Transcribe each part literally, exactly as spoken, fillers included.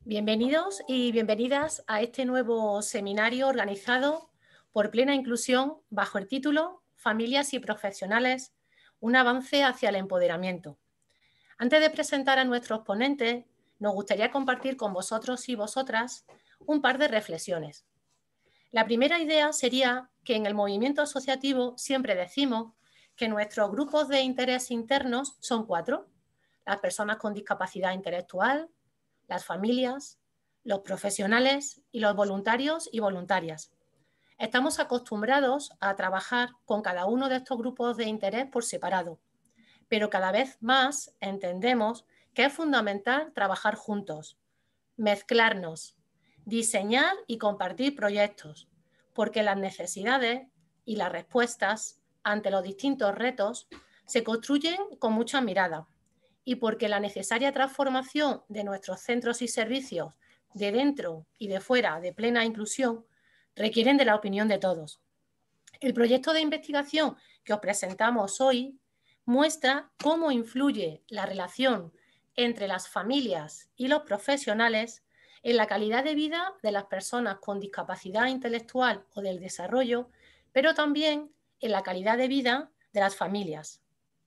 Bienvenidos y bienvenidas a este nuevo seminario organizado por Plena Inclusión bajo el título Familias y Profesionales, un avance hacia el empoderamiento. Antes de presentar a nuestros ponentes, nos gustaría compartir con vosotros y vosotras un par de reflexiones. La primera idea sería que en el movimiento asociativo siempre decimos que nuestros grupos de interés internos son cuatro: las personas con discapacidad intelectual, las familias, los profesionales y los voluntarios y voluntarias. Estamos acostumbrados a trabajar con cada uno de estos grupos de interés por separado, pero cada vez más entendemos que es fundamental trabajar juntos, mezclarnos, diseñar y compartir proyectos, porque las necesidades y las respuestas ante los distintos retos se construyen con mucha mirada, y porque la necesaria transformación de nuestros centros y servicios de dentro y de fuera de Plena Inclusión requieren de la opinión de todos. El proyecto de investigación que os presentamos hoy muestra cómo influye la relación entre las familias y los profesionales en la calidad de vida de las personas con discapacidad intelectual o del desarrollo, pero también en la calidad de vida de las familias.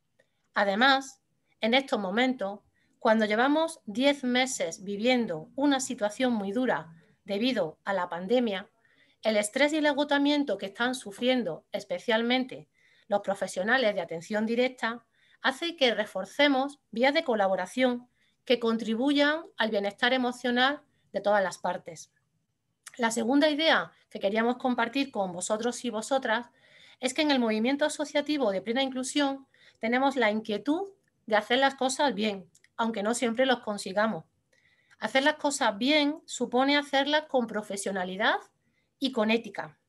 Además, en estos momentos, cuando llevamos diez meses viviendo una situación muy dura debido a la pandemia, el estrés y el agotamiento que están sufriendo especialmente los profesionales de atención directa hace que reforcemos vías de colaboración que contribuyan al bienestar emocional de todas las partes. La segunda idea que queríamos compartir con vosotros y vosotras es que en el movimiento asociativo de Plena Inclusión tenemos la inquietud de hacer las cosas bien, aunque no siempre los consigamos. Hacer las cosas bien supone hacerlas con profesionalidad y con ética,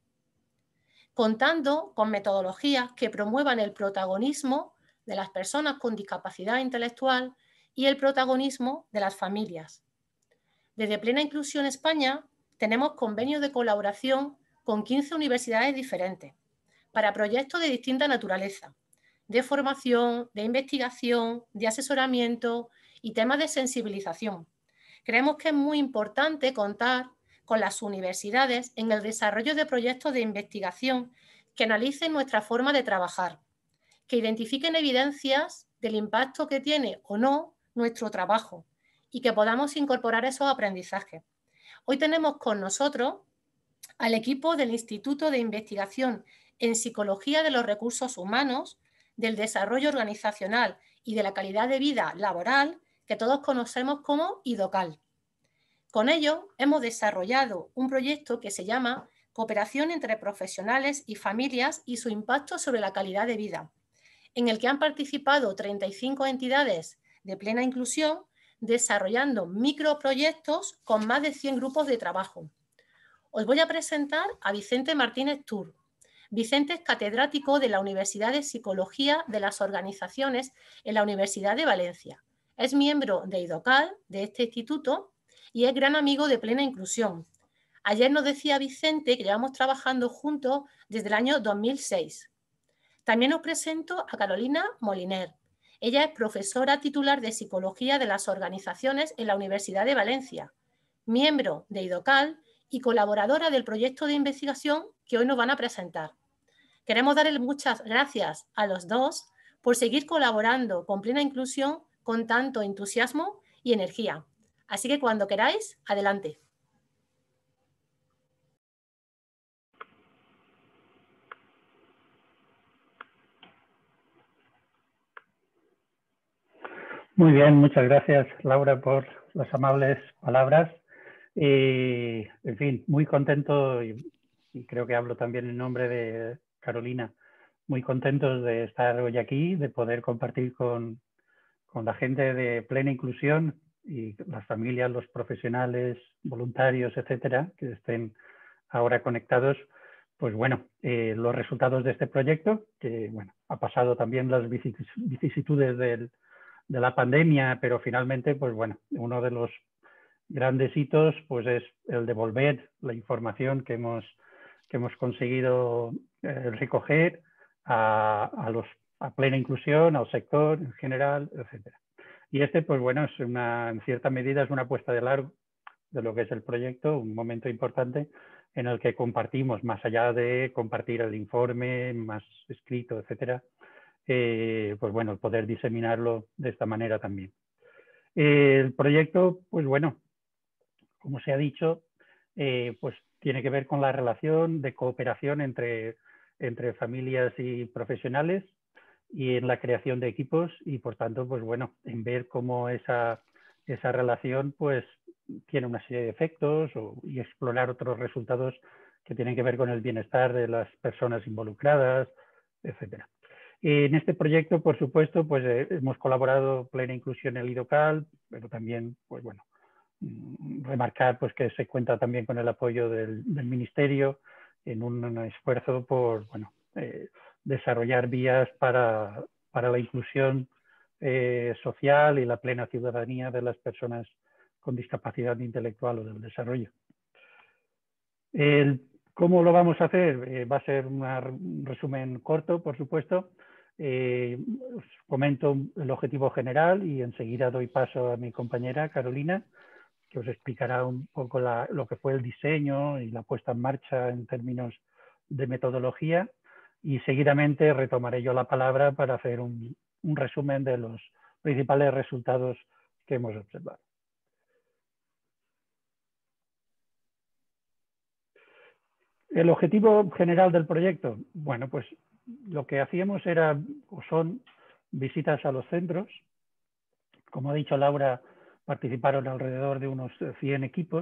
contando con metodologías que promuevan el protagonismo de las personas con discapacidad intelectual y el protagonismo de las familias. Desde Plena Inclusión España tenemos convenios de colaboración con quince universidades diferentes para proyectos de distinta naturaleza, de formación, de investigación, de asesoramiento y temas de sensibilización. Creemos que es muy importante contar con las universidades en el desarrollo de proyectos de investigación que analicen nuestra forma de trabajar, que identifiquen evidencias del impacto que tiene o no nuestro trabajo y que podamos incorporar esos aprendizajes. Hoy tenemos con nosotros al equipo del Instituto de Investigación en Psicología de los Recursos Humanos, del Desarrollo Organizacional y de la Calidad de Vida Laboral, que todos conocemos como IDOCAL. Con ello, hemos desarrollado un proyecto que se llama Cooperación entre profesionales y familias y su impacto sobre la calidad de vida, en el que han participado treinta y cinco entidades de Plena Inclusión, desarrollando microproyectos con más de cien grupos de trabajo. Os voy a presentar a Vicente Martínez Tur. Vicente es catedrático de la Universidad de Psicología de las Organizaciones en la Universidad de Valencia. Es miembro de IDOCAL, de este instituto, y es gran amigo de Plena Inclusión. Ayer nos decía Vicente que llevamos trabajando juntos desde el año dos mil seis. También os presento a Carolina Moliner. Ella es profesora titular de Psicología de las Organizaciones en la Universidad de Valencia, miembro de IDOCAL y colaboradora del proyecto de investigación que hoy nos van a presentar. Queremos darles muchas gracias a los dos por seguir colaborando con Plena Inclusión con tanto entusiasmo y energía. Así que cuando queráis, adelante. Muy bien, muchas gracias, Laura, por las amables palabras. Y, en fin, muy contento, y, y creo que hablo también en nombre de Carolina, muy contentos de estar hoy aquí, de poder compartir con, con la gente de Plena Inclusión y las familias, los profesionales, voluntarios, etcétera, que estén ahora conectados, pues bueno, eh, los resultados de este proyecto, que bueno, ha pasado también las vicisitudes del de la pandemia, pero finalmente, pues bueno, uno de los grandes hitos pues es el devolver la información que hemos, que hemos conseguido eh, recoger a, a, los, a Plena Inclusión, al sector en general, etcétera. Y este, pues bueno, es una, en cierta medida es una apuesta de largo, de lo que es el proyecto, un momento importante en el que compartimos, más allá de compartir el informe más escrito, etcétera, eh, pues bueno, poder diseminarlo de esta manera también. Eh, el proyecto, pues bueno, como se ha dicho, eh, pues tiene que ver con la relación de cooperación entre, entre familias y profesionales y en la creación de equipos y por tanto, pues bueno, en ver cómo esa, esa relación pues tiene una serie de efectos o, y explorar otros resultados que tienen que ver con el bienestar de las personas involucradas, etcétera. En este proyecto, por supuesto, pues eh, hemos colaborado Plena Inclusión en el IDOCAL, pero también, pues bueno, remarcar pues, que se cuenta también con el apoyo del, del Ministerio en un esfuerzo por bueno, eh, desarrollar vías para, para la inclusión eh, social y la plena ciudadanía de las personas con discapacidad intelectual o del desarrollo. El, ¿Cómo lo vamos a hacer? Eh, va a ser una, un resumen corto, por supuesto. Eh, os comento el objetivo general y enseguida doy paso a mi compañera Carolina, que os explicará un poco la, lo que fue el diseño y la puesta en marcha en términos de metodología, y seguidamente retomaré yo la palabra para hacer un, un resumen de los principales resultados que hemos observado. El objetivo general del proyecto, bueno, pues lo que hacíamos era, o son, visitas a los centros. Como ha dicho Laura, participaron alrededor de unos cien equipos.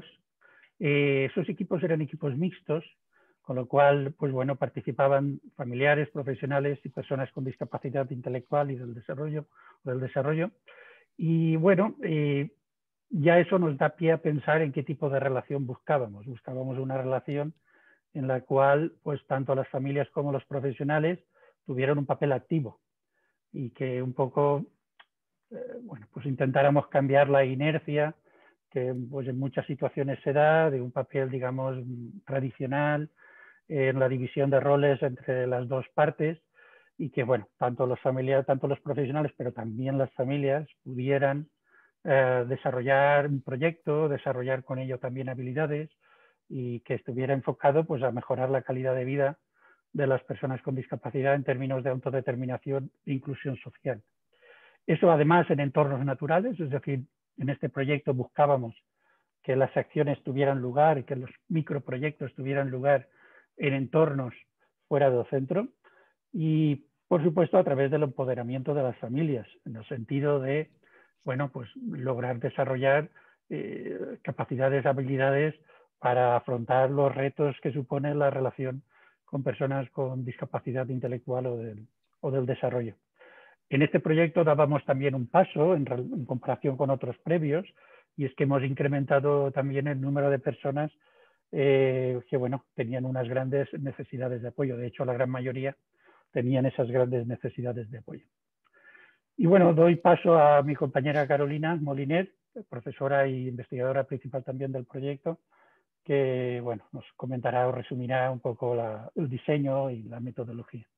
Eh, esos equipos eran equipos mixtos, con lo cual, pues bueno, participaban familiares, profesionales y personas con discapacidad intelectual y del desarrollo. Del desarrollo. Y bueno, eh, ya eso nos da pie a pensar en qué tipo de relación buscábamos. Buscábamos una relación en la cual, pues tanto las familias como los profesionales tuvieran un papel activo y que un poco, eh, bueno, pues intentáramos cambiar la inercia que pues en muchas situaciones se da de un papel, digamos, tradicional en la división de roles entre las dos partes y que, bueno, tanto los familiares, tanto los profesionales, pero también las familias pudieran eh, desarrollar un proyecto, desarrollar con ello también habilidades y que estuviera enfocado pues, a mejorar la calidad de vida de las personas con discapacidad en términos de autodeterminación e inclusión social. Eso además en entornos naturales, es decir, en este proyecto buscábamos que las acciones tuvieran lugar y que los microproyectos tuvieran lugar en entornos fuera del centro y, por supuesto, a través del empoderamiento de las familias, en el sentido de, bueno, pues lograr desarrollar eh, capacidades, habilidades para afrontar los retos que supone la relación con personas con discapacidad intelectual o del, o del desarrollo. En este proyecto dábamos también un paso en, en comparación con otros previos, y es que hemos incrementado también el número de personas eh, que bueno, tenían unas grandes necesidades de apoyo. De hecho, la gran mayoría tenían esas grandes necesidades de apoyo. Y bueno, doy paso a mi compañera Carolina Moliner, profesora e investigadora principal también del proyecto, que bueno, nos comentará o resumirá un poco la, el diseño y la metodología.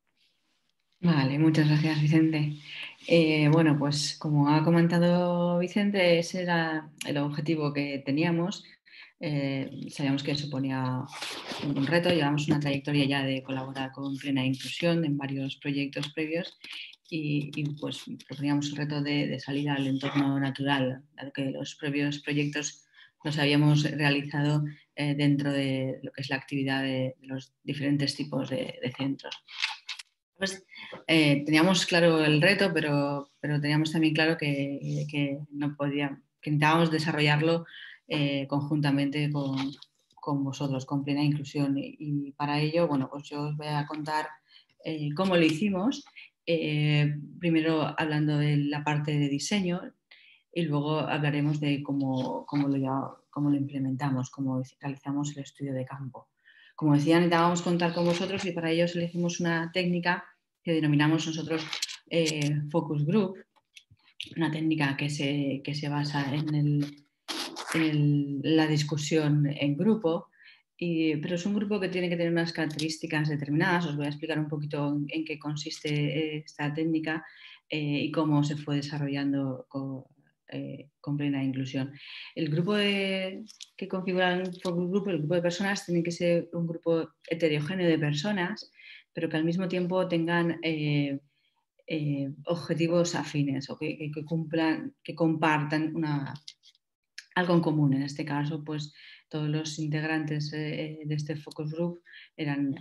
Vale, muchas gracias, Vicente. Eh, bueno, pues como ha comentado Vicente, ese era el objetivo que teníamos. Eh, sabíamos que suponía un reto, llevamos una trayectoria ya de colaborar con Plena Inclusión en varios proyectos previos y, y pues proponíamos un reto de, de salir al entorno natural, dado que los previos proyectos los habíamos realizado eh, dentro de lo que es la actividad de, de los diferentes tipos de, de centros. Pues, eh, teníamos claro el reto, pero, pero teníamos también claro que, que no podíamos, que intentábamos desarrollarlo eh, conjuntamente con, con vosotros, con Plena Inclusión. Y, y para ello, bueno, pues yo os voy a contar eh, cómo lo hicimos. Eh, primero hablando de la parte de diseño y luego hablaremos de cómo, cómo, lo, cómo lo implementamos, cómo realizamos el estudio de campo. Como decía, necesitábamos contar con vosotros y para ello elegimos una técnica que denominamos nosotros eh, Focus Group, una técnica que se, que se basa en, el, en el, la discusión en grupo, y, pero es un grupo que tiene que tener unas características determinadas. Os voy a explicar un poquito en, en qué consiste esta técnica eh, y cómo se fue desarrollando con, eh, con plena inclusión. El grupo de, que configura un focus group, el grupo de personas, tiene que ser un grupo heterogéneo de personas, pero que al mismo tiempo tengan eh, eh, objetivos afines o que, que, que cumplan, que compartan una, algo en común. En este caso, pues todos los integrantes eh, de este focus group eran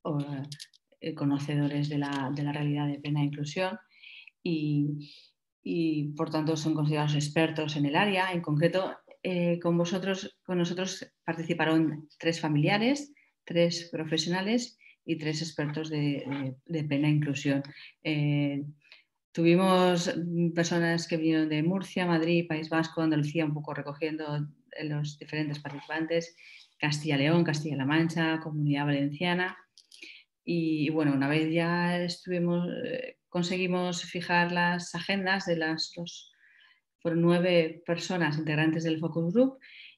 eh, conocedores de la, de la realidad de plena inclusión y, y por tanto son considerados expertos en el área. En concreto, eh, con vosotros, con nosotros participaron tres familiares, tres profesionales y tres expertos de, de, de plena inclusión. Eh, tuvimos personas que vinieron de Murcia, Madrid, País Vasco, Andalucía, un poco recogiendo los diferentes participantes, Castilla-León, Castilla-La Mancha, Comunidad Valenciana. Y, y bueno, una vez ya estuvimos, eh, conseguimos fijar las agendas de las dos, fueron nueve personas integrantes del Focus Group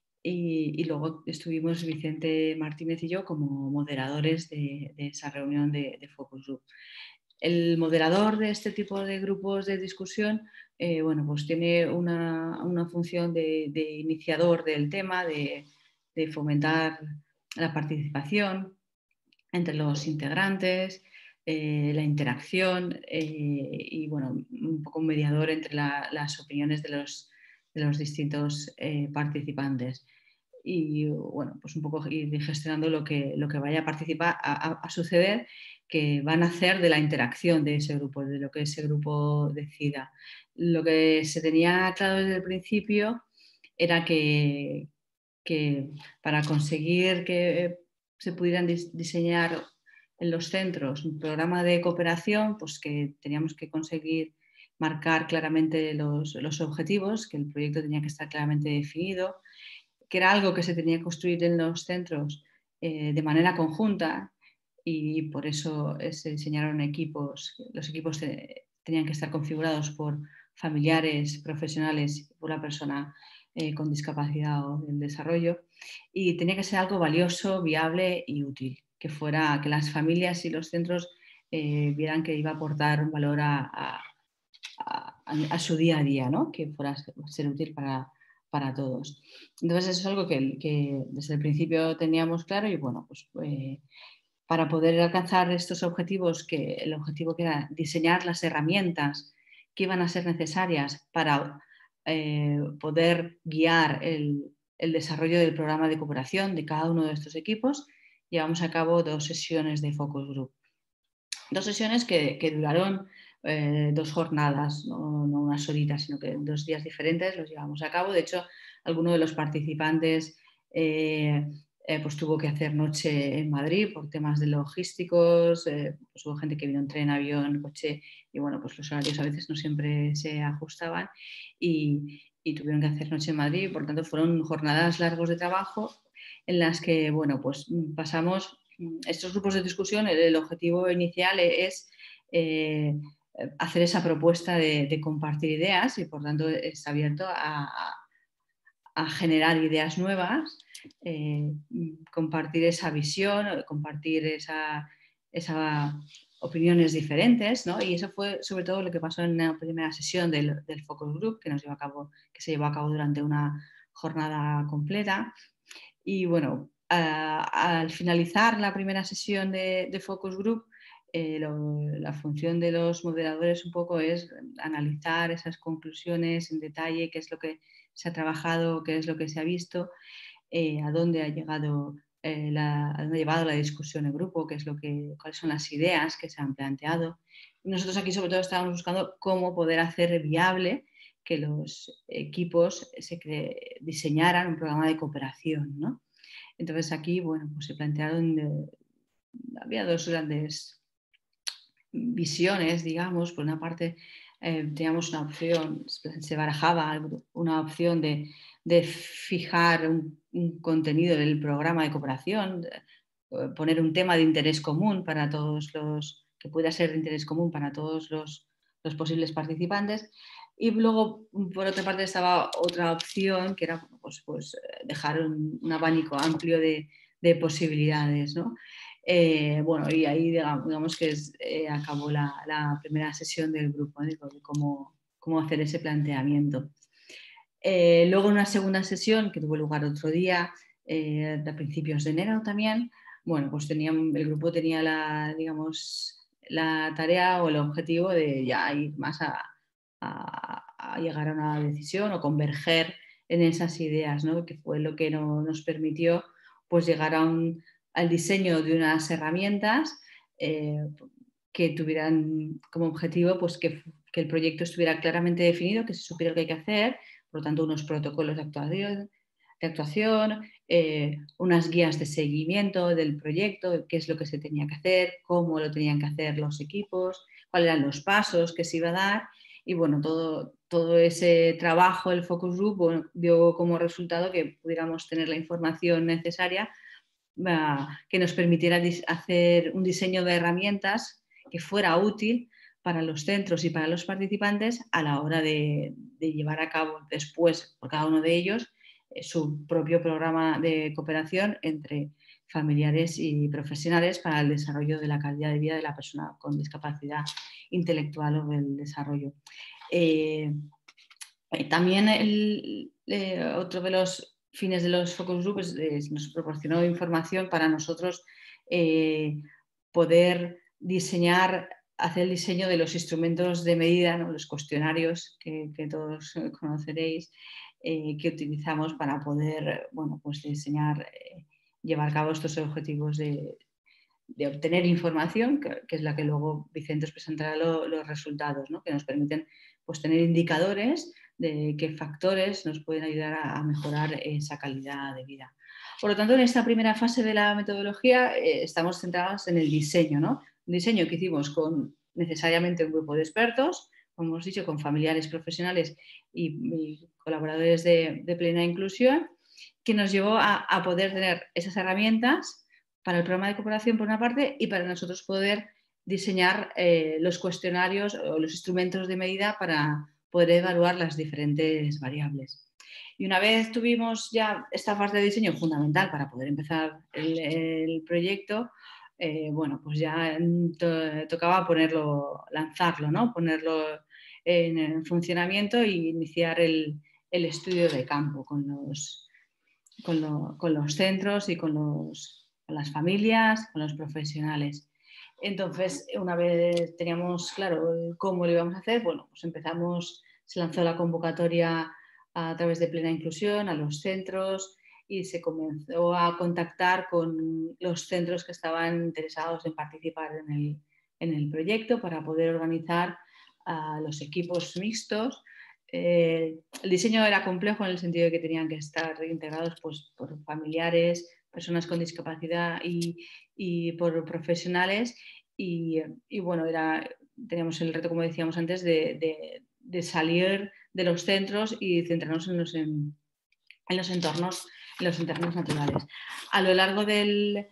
y, y luego estuvimos Vicente Martínez y yo como moderadores de, de esa reunión de, de Focus Group. El moderador de este tipo de grupos de discusión, eh, bueno, pues tiene una, una función de, de iniciador del tema, de, de fomentar la participación entre los integrantes, eh, la interacción eh, y bueno, un poco un mediador entre la, las opiniones de los, de los distintos eh, participantes. Y bueno, pues un poco ir gestionando lo que, lo que vaya a participar, a, a, a suceder, que van a hacer de la interacción de ese grupo, de lo que ese grupo decida. Lo que se tenía claro desde el principio era que, que para conseguir que se pudieran diseñar en los centros un programa de cooperación, pues que teníamos que conseguir marcar claramente los, los objetivos, que el proyecto tenía que estar claramente definido, que era algo que se tenía que construir en los centros eh, de manera conjunta y por eso se diseñaron equipos. Los equipos te, tenían que estar configurados por familiares, profesionales, por la persona eh, con discapacidad o del desarrollo y tenía que ser algo valioso, viable y útil, que fuera que las familias y los centros eh, vieran que iba a aportar un valor a, a, a, a su día a día, ¿no? Que fuera a ser útil para, para todos. Entonces eso es algo que, que desde el principio teníamos claro y bueno, pues eh, para poder alcanzar estos objetivos, que el objetivo que era diseñar las herramientas que iban a ser necesarias para eh, poder guiar el, el desarrollo del programa de cooperación de cada uno de estos equipos, llevamos a cabo dos sesiones de focus group. Dos sesiones que, que duraron eh, dos jornadas, no, no unas horitas, sino que dos días diferentes los llevamos a cabo. De hecho, alguno de los participantes eh, eh, pues tuvo que hacer noche en Madrid por temas de logísticos, eh, pues hubo gente que vino en tren, avión, coche y bueno, pues los horarios a veces no siempre se ajustaban y, y tuvieron que hacer noche en Madrid. Por tanto, fueron jornadas largos de trabajo en las que, bueno, pues pasamos estos grupos de discusión. El, el objetivo inicial es eh, hacer esa propuesta de, de compartir ideas y por tanto está abierto a, a, a generar ideas nuevas, eh, compartir esa visión, compartir esa, esa opiniones diferentes, ¿no? Y eso fue sobre todo lo que pasó en la primera sesión del, del Focus Group que, nos llevó a cabo, que se llevó a cabo durante una jornada completa. Y bueno, Uh, al finalizar la primera sesión de, de Focus Group, eh, lo, la función de los moderadores un poco es analizar esas conclusiones en detalle, qué es lo que se ha trabajado, qué es lo que se ha visto, eh, a dónde ha llegado eh, la, a dónde ha llevado la discusión en grupo, qué es lo que, cuáles son las ideas que se han planteado. Y nosotros aquí sobre todo estábamos buscando cómo poder hacer viable que los equipos se cre- diseñaran un programa de cooperación, ¿no? Entonces aquí, bueno, pues se plantearon, de, había dos grandes visiones, digamos. Por una parte eh, teníamos una opción, se barajaba una opción de, de fijar un, un contenido del programa de cooperación, de, poner un tema de interés común para todos los, que pueda ser de interés común para todos los, los posibles participantes. Y luego, por otra parte, estaba otra opción que era pues, pues, dejar un, un abanico amplio de, de posibilidades, ¿no? Eh, bueno, y ahí digamos, digamos que es, eh, acabó la, la primera sesión del grupo, ¿eh? De cómo, cómo hacer ese planteamiento. Eh, luego en una segunda sesión, que tuvo lugar otro día, eh, a principios de enero también, bueno, pues tenían, el grupo tenía la, digamos, la tarea o el objetivo de ya ir más a, a, a llegar a una decisión o converger en esas ideas, ¿no? Que fue lo que no, nos permitió pues, llegar a un, al diseño de unas herramientas eh, que tuvieran como objetivo pues, que, que el proyecto estuviera claramente definido, que se supiera lo que hay que hacer, por lo tanto, unos protocolos de actuación, de actuación eh, unas guías de seguimiento del proyecto, qué es lo que se tenía que hacer, cómo lo tenían que hacer los equipos, cuáles eran los pasos que se iba a dar y bueno, todo, todo ese trabajo, el focus group, bueno, dio como resultado que pudiéramos tener la información necesaria uh, que nos permitiera hacer un diseño de herramientas que fuera útil para los centros y para los participantes a la hora de, de llevar a cabo después por cada uno de ellos eh, su propio programa de cooperación entre familiares y profesionales para el desarrollo de la calidad de vida de la persona con discapacidad intelectual o el desarrollo. Eh, también el, eh, otro de los fines de los focus groups eh, nos proporcionó información para nosotros eh, poder diseñar, hacer el diseño de los instrumentos de medida, ¿no? Los cuestionarios que, que todos conoceréis, eh, que utilizamos para poder bueno, pues diseñar, eh, llevar a cabo estos objetivos de, de obtener información, que, que es la que luego Vicente os presentará lo, los resultados, ¿no? Que nos permiten pues, tener indicadores de qué factores nos pueden ayudar a, a mejorar esa calidad de vida. Por lo tanto, en esta primera fase de la metodología eh, estamos centrados en el diseño, ¿no? Un diseño que hicimos con necesariamente un grupo de expertos, como hemos dicho, con familiares profesionales y, y colaboradores de, de plena inclusión, que nos llevó a, a poder tener esas herramientas para el programa de cooperación por una parte y para nosotros poder diseñar eh, los cuestionarios o los instrumentos de medida para poder evaluar las diferentes variables. Y una vez tuvimos ya esta fase de diseño fundamental para poder empezar el, el proyecto, eh, bueno, pues ya to tocaba ponerlo, lanzarlo, ¿no? Ponerlo en, en funcionamiento e iniciar el, el estudio de campo con los, con, lo, con los centros y con, los, con las familias, con los profesionales. Entonces, una vez teníamos claro cómo lo íbamos a hacer, bueno, pues empezamos, se lanzó la convocatoria a través de Plena Inclusión a los centros y se comenzó a contactar con los centros que estaban interesados en participar en el, en el proyecto para poder organizar a los equipos mixtos. Eh, el diseño era complejo en el sentido de que tenían que estar integrados pues, por familiares, personas con discapacidad y, y por profesionales y, y bueno, era, teníamos el reto, como decíamos antes, de, de, de salir de los centros y centrarnos en los, en, en los entornos, en los entornos naturales. A lo largo del,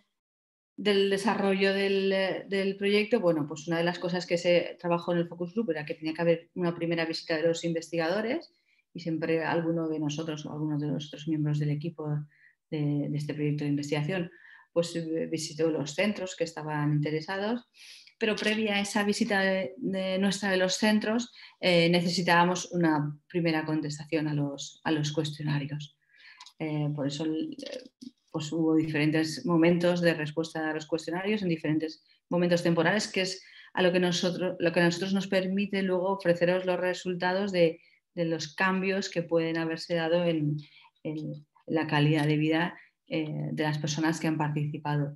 del desarrollo del, del proyecto, bueno, pues una de las cosas que se trabajó en el Focus Group era que tenía que haber una primera visita de los investigadores y siempre alguno de nosotros o algunos de los otros miembros del equipo de, de este proyecto de investigación pues visitó los centros que estaban interesados, pero previa a esa visita de, de nuestra de los centros eh, necesitábamos una primera contestación a los, a los cuestionarios. Eh, por eso pues, hubo diferentes momentos de respuesta a los cuestionarios en diferentes momentos temporales, que es a lo que, nosotros, lo que a nosotros nos permite luego ofreceros los resultados de, de los cambios que pueden haberse dado en, en la calidad de vida eh, de las personas que han participado.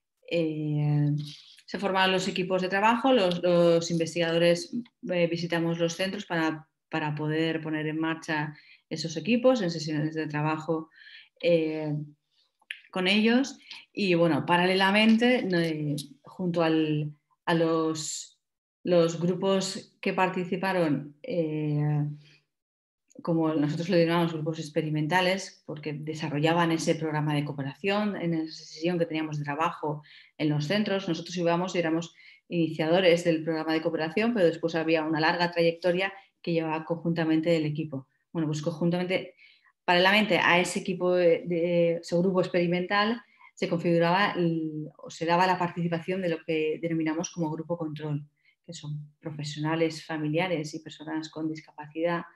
Eh, se formaron los equipos de trabajo, los, los investigadores eh, visitamos los centros para, para poder poner en marcha esos equipos en sesiones de trabajo eh, con ellos y bueno, paralelamente eh, junto al, a los, los grupos que participaron eh, como nosotros lo llamamos grupos experimentales, porque desarrollaban ese programa de cooperación en esa sesión que teníamos de trabajo en los centros. Nosotros íbamos y éramos iniciadores del programa de cooperación, pero después había una larga trayectoria que llevaba conjuntamente el equipo. Bueno, pues conjuntamente, paralelamente a ese equipo, de, de ese grupo experimental, se configuraba el, o se daba la participación de lo que denominamos como grupo control, que son profesionales, familiares y personas con discapacidad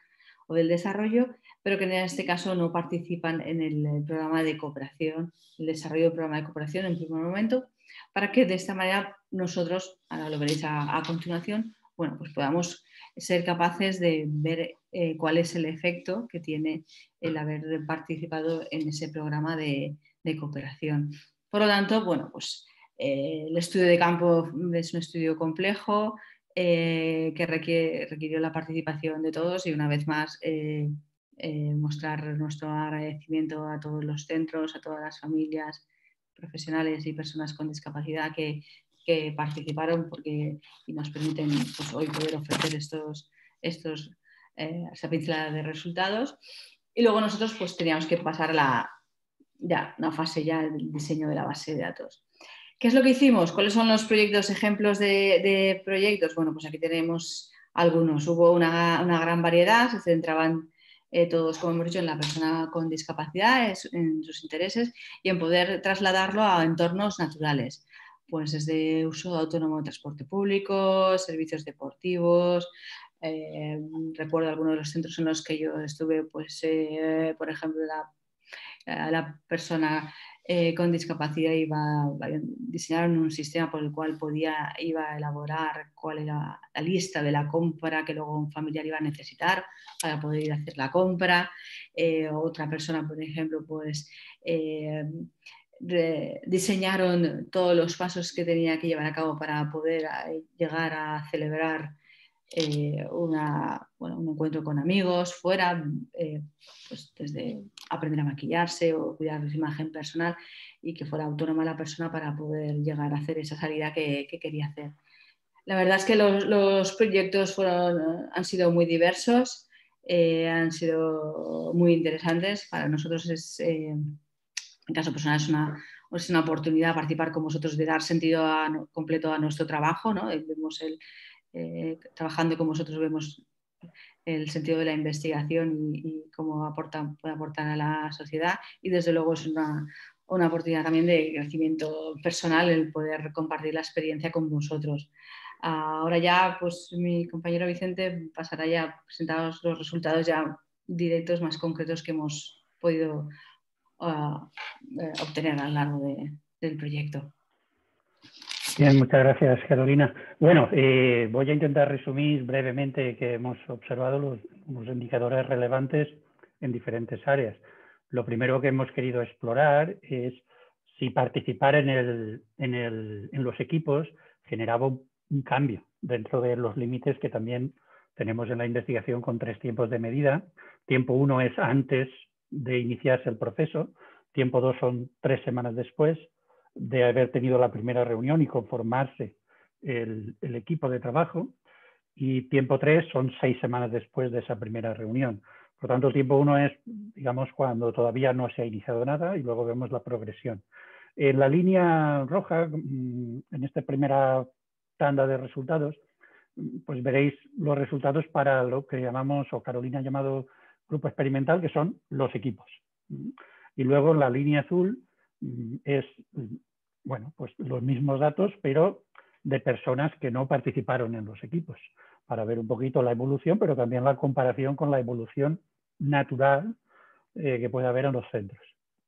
o del desarrollo, pero que en este caso no participan en el, el programa de cooperación, el desarrollo del programa de cooperación en primer momento, para que de esta manera nosotros, ahora lo veréis a, a continuación, bueno, pues podamos ser capaces de ver eh, cuál es el efecto que tiene el haber participado en ese programa de, de cooperación. Por lo tanto, bueno, pues eh, el estudio de campo es un estudio complejo eh, que requiere, requirió la participación de todos y una vez más eh, eh, mostrar nuestro agradecimiento a todos los centros, a todas las familias, profesionales y personas con discapacidad que, que participaron porque, y nos permiten pues, hoy poder ofrecer estos, estos, eh, esta pincelada de resultados. Y luego nosotros pues, teníamos que pasar a la, ya, una fase ya del diseño de la base de datos. ¿Qué es lo que hicimos? ¿Cuáles son los proyectos, ejemplos de, de proyectos? Bueno, pues aquí tenemos algunos. Hubo una, una gran variedad, se centraban eh, todos, como hemos dicho, en la persona con discapacidad, en sus intereses y en poder trasladarlo a entornos naturales. Pues desde uso autónomo de transporte público, servicios deportivos. Eh, recuerdo algunos de los centros en los que yo estuve, pues, eh, por ejemplo, la, la persona eh, con discapacidad iba, diseñaron un sistema por el cual podía, iba a elaborar cuál era la lista de la compra que luego un familiar iba a necesitar para poder ir a hacer la compra. Eh, otra persona, por ejemplo, pues eh, de, diseñaron todos los pasos que tenía que llevar a cabo para poder eh, llegar a celebrar Eh, una, bueno, un encuentro con amigos fuera, eh, pues desde aprender a maquillarse o cuidar de su imagen personal y que fuera autónoma la persona para poder llegar a hacer esa salida que, que quería hacer. La verdad es que los, los proyectos fueron, han sido muy diversos, eh, han sido muy interesantes. Para nosotros es, eh, en caso personal, es una, es una oportunidad participar con vosotros de dar sentido a, completo a nuestro trabajo, ¿no? Vemos el Eh, trabajando con vosotros vemos el sentido de la investigación y, y cómo aporta, puede aportar a la sociedad y desde luego es una, una oportunidad también de crecimiento personal el poder compartir la experiencia con vosotros. Ahora ya pues mi compañero Vicente pasará ya a presentaros los resultados ya directos más concretos que hemos podido uh, obtener a lo largo de, del proyecto. Bien, muchas gracias, Carolina. Bueno, eh, voy a intentar resumir brevemente que hemos observado los, los indicadores relevantes en diferentes áreas. Lo primero que hemos querido explorar es si participar en, el, en, el, en los equipos generaba un, un cambio dentro de los límites que también tenemos en la investigación con tres tiempos de medida. Tiempo uno es antes de iniciarse el proceso, tiempo dos son tres semanas después de haber tenido la primera reunión y conformarse el, el equipo de trabajo, y tiempo tres son seis semanas después de esa primera reunión. Por lo tanto, tiempo uno es, digamos, cuando todavía no se ha iniciado nada y luego vemos la progresión. En la línea roja, en esta primera tanda de resultados, pues veréis los resultados para lo que llamamos, o Carolina ha llamado, grupo experimental, que son los equipos. Y luego en la línea azul es, bueno, pues los mismos datos, pero de personas que no participaron en los equipos, para ver un poquito la evolución, pero también la comparación con la evolución natural eh, que puede haber en los centros.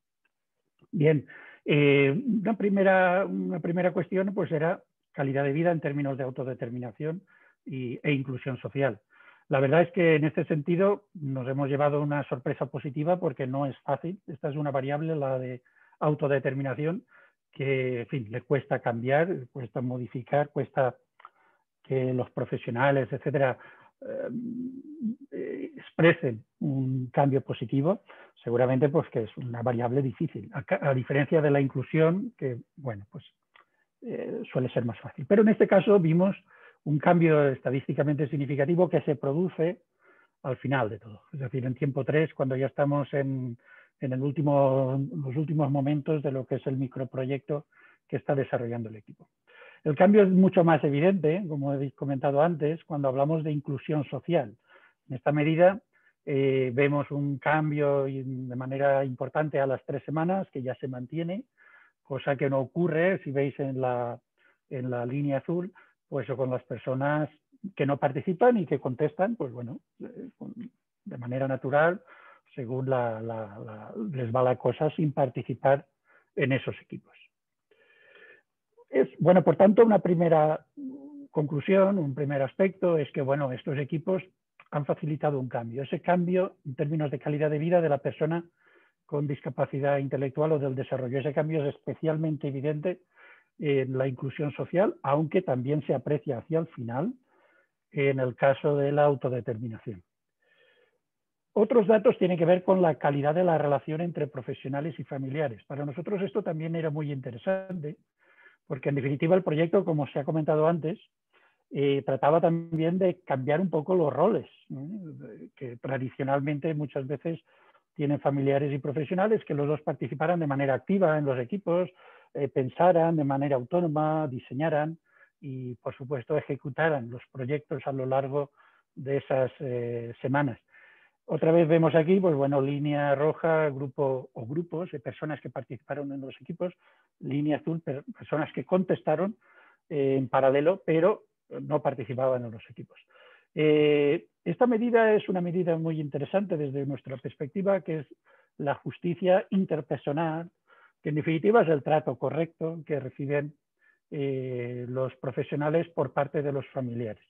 Bien, eh, una, primera, una primera cuestión pues era calidad de vida en términos de autodeterminación y, e inclusión social. La verdad es que en este sentido nos hemos llevado una sorpresa positiva porque no es fácil. Esta es una variable, la de autodeterminación, que en fin, le cuesta cambiar, cuesta modificar, cuesta que los profesionales, etcétera, eh, expresen un cambio positivo, seguramente pues que es una variable difícil, a, a diferencia de la inclusión, que bueno, pues eh, suele ser más fácil. Pero en este caso vimos un cambio estadísticamente significativo que se produce al final de todo, es decir, en tiempo tres, cuando ya estamos en, en el último, los últimos momentos de lo que es el microproyecto que está desarrollando el equipo. El cambio es mucho más evidente, como he comentado antes, cuando hablamos de inclusión social. En esta medida eh, vemos un cambio de manera importante a las tres semanas, que ya se mantiene, cosa que no ocurre, si veis en la, en la línea azul, pues con las personas que no participan y que contestan, pues bueno, de manera natural, según la, la, la, les va la cosa, sin participar en esos equipos. Es, bueno, por tanto, una primera conclusión, un primer aspecto es que, bueno, estos equipos han facilitado un cambio. Ese cambio en términos de calidad de vida de la persona con discapacidad intelectual o del desarrollo. Ese cambio es especialmente evidente en la inclusión social, aunque también se aprecia hacia el final en el caso de la autodeterminación. Otros datos tienen que ver con la calidad de la relación entre profesionales y familiares. Para nosotros esto también era muy interesante, porque en definitiva el proyecto, como se ha comentado antes, eh, trataba también de cambiar un poco los roles, ¿eh? que tradicionalmente muchas veces tienen familiares y profesionales, que los dos participaran de manera activa en los equipos, eh, pensaran de manera autónoma, diseñaran y, por supuesto, ejecutaran los proyectos a lo largo de esas eh, semanas. Otra vez vemos aquí, pues bueno, línea roja, grupo o grupos de personas que participaron en los equipos, línea azul, personas que contestaron eh, en paralelo, pero no participaban en los equipos. Eh, esta medida es una medida muy interesante desde nuestra perspectiva, que es la justicia interpersonal, que en definitiva es el trato correcto que reciben eh, los profesionales por parte de los familiares.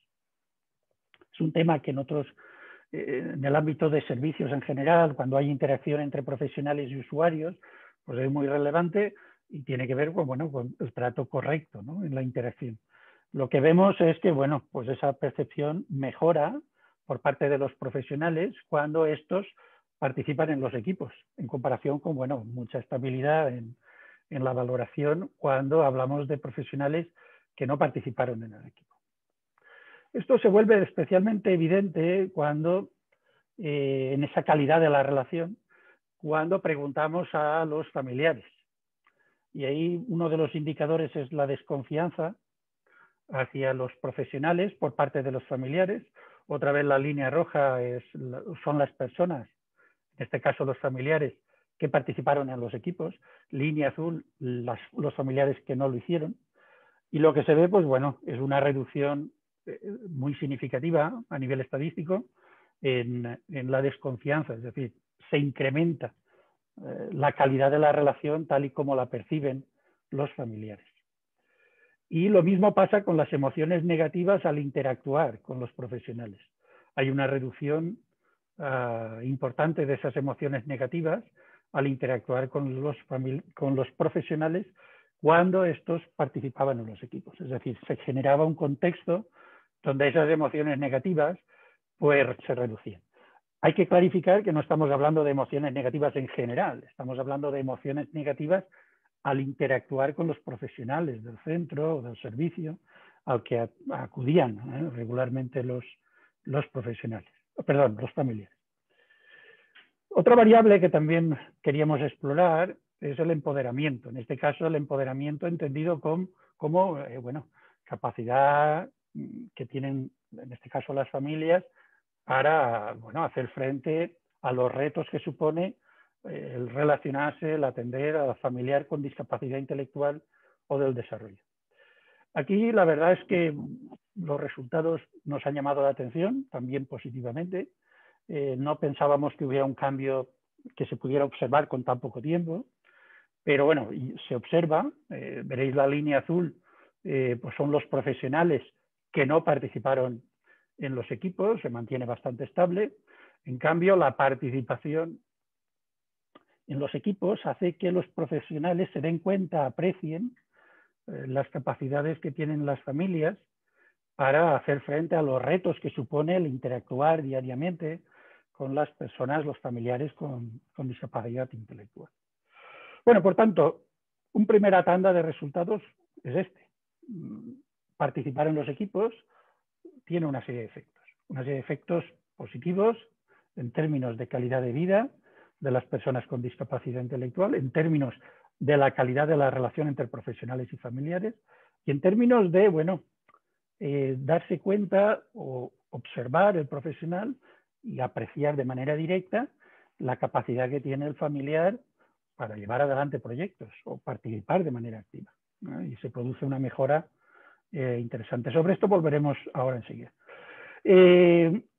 Es un tema que en otros, eh, en el ámbito de servicios en general, cuando hay interacción entre profesionales y usuarios, pues es muy relevante y tiene que ver con, bueno, con el trato correcto, ¿no?, en la interacción. Lo que vemos es que, bueno, pues esa percepción mejora por parte de los profesionales cuando estos participan en los equipos, en comparación con, bueno, mucha estabilidad en, en la valoración cuando hablamos de profesionales que no participaron en el equipo. Esto se vuelve especialmente evidente cuando, eh, en esa calidad de la relación, cuando preguntamos a los familiares. Y ahí uno de los indicadores es la desconfianza hacia los profesionales por parte de los familiares. Otra vez la línea roja es, son las personas, en este caso los familiares, que participaron en los equipos. Línea azul, las, los familiares que no lo hicieron. Y lo que se ve, pues bueno, es una reducción muy significativa a nivel estadístico en, en la desconfianza, es decir, se incrementa eh, la calidad de la relación tal y como la perciben los familiares. Y lo mismo pasa con las emociones negativas al interactuar con los profesionales. Hay una reducción uh, importante de esas emociones negativas al interactuar con los, con los profesionales cuando estos participaban en los equipos. Es decir, se generaba un contexto donde esas emociones negativas pues, se reducían. Hay que clarificar que no estamos hablando de emociones negativas en general, estamos hablando de emociones negativas al interactuar con los profesionales del centro o del servicio al que acudían ¿eh? regularmente los, los profesionales, perdón, los familiares. Otra variable que también queríamos explorar es el empoderamiento. En este caso, el empoderamiento entendido como, como eh, bueno, capacidad que tienen, en este caso, las familias para bueno, hacer frente a los retos que supone el relacionarse, el atender a la familiar con discapacidad intelectual o del desarrollo. Aquí la verdad es que los resultados nos han llamado la atención, también positivamente. Eh, no pensábamos que hubiera un cambio que se pudiera observar con tan poco tiempo, pero bueno, se observa, eh, veréis la línea azul, eh, pues son los profesionales que no participaron en los equipos, se mantiene bastante estable. En cambio, la participación en los equipos hace que los profesionales se den cuenta, aprecien eh, las capacidades que tienen las familias para hacer frente a los retos que supone el interactuar diariamente con las personas, los familiares con, con discapacidad intelectual. Bueno, por tanto, una primera tanda de resultados es este. Participar en los equipos tiene una serie de efectos, una serie de efectos positivos en términos de calidad de vida de las personas con discapacidad intelectual, en términos de la calidad de la relación entre profesionales y familiares y en términos de, bueno, eh, darse cuenta o observar el profesional y apreciar de manera directa la capacidad que tiene el familiar para llevar adelante proyectos o participar de manera activa, ¿no? Y se produce una mejora eh, interesante. Sobre esto volveremos ahora enseguida. Eh,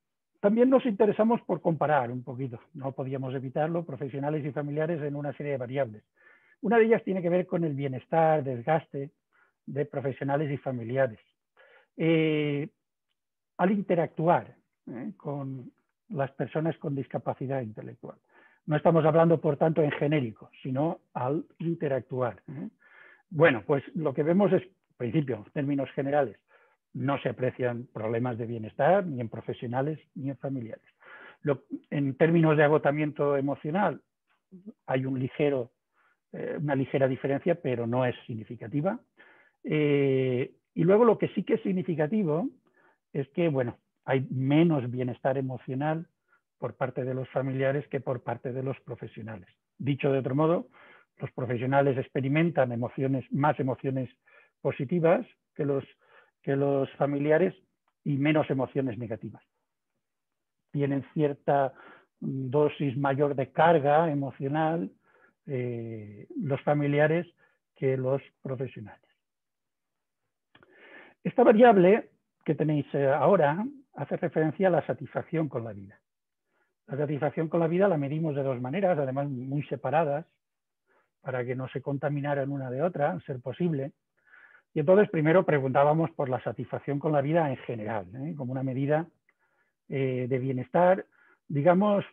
también nos interesamos por comparar un poquito, no podíamos evitarlo, profesionales y familiares en una serie de variables. Una de ellas tiene que ver con el bienestar, desgaste de profesionales y familiares. Eh, al interactuar eh, con las personas con discapacidad intelectual. No estamos hablando, por tanto, en genérico, sino al interactuar. ¿eh? Bueno, pues lo que vemos es, en principio, en términos generales, no se aprecian problemas de bienestar ni en profesionales ni en familiares. Lo, en términos de agotamiento emocional, hay un ligero, eh, una ligera diferencia, pero no es significativa. Eh, y luego lo que sí que es significativo es que, bueno, hay menos bienestar emocional por parte de los familiares que por parte de los profesionales. Dicho de otro modo, los profesionales experimentan emociones, más emociones positivas que los, que los familiares y menos emociones negativas. Tienen cierta dosis mayor de carga emocional eh, los familiares que los profesionales. Esta variable que tenéis ahora hace referencia a la satisfacción con la vida. La satisfacción con la vida la medimos de dos maneras, además muy separadas, para que no se contaminaran una de otra, a ser posible. Y entonces primero preguntábamos por la satisfacción con la vida en general, ¿eh? como una medida eh, de bienestar, digamos,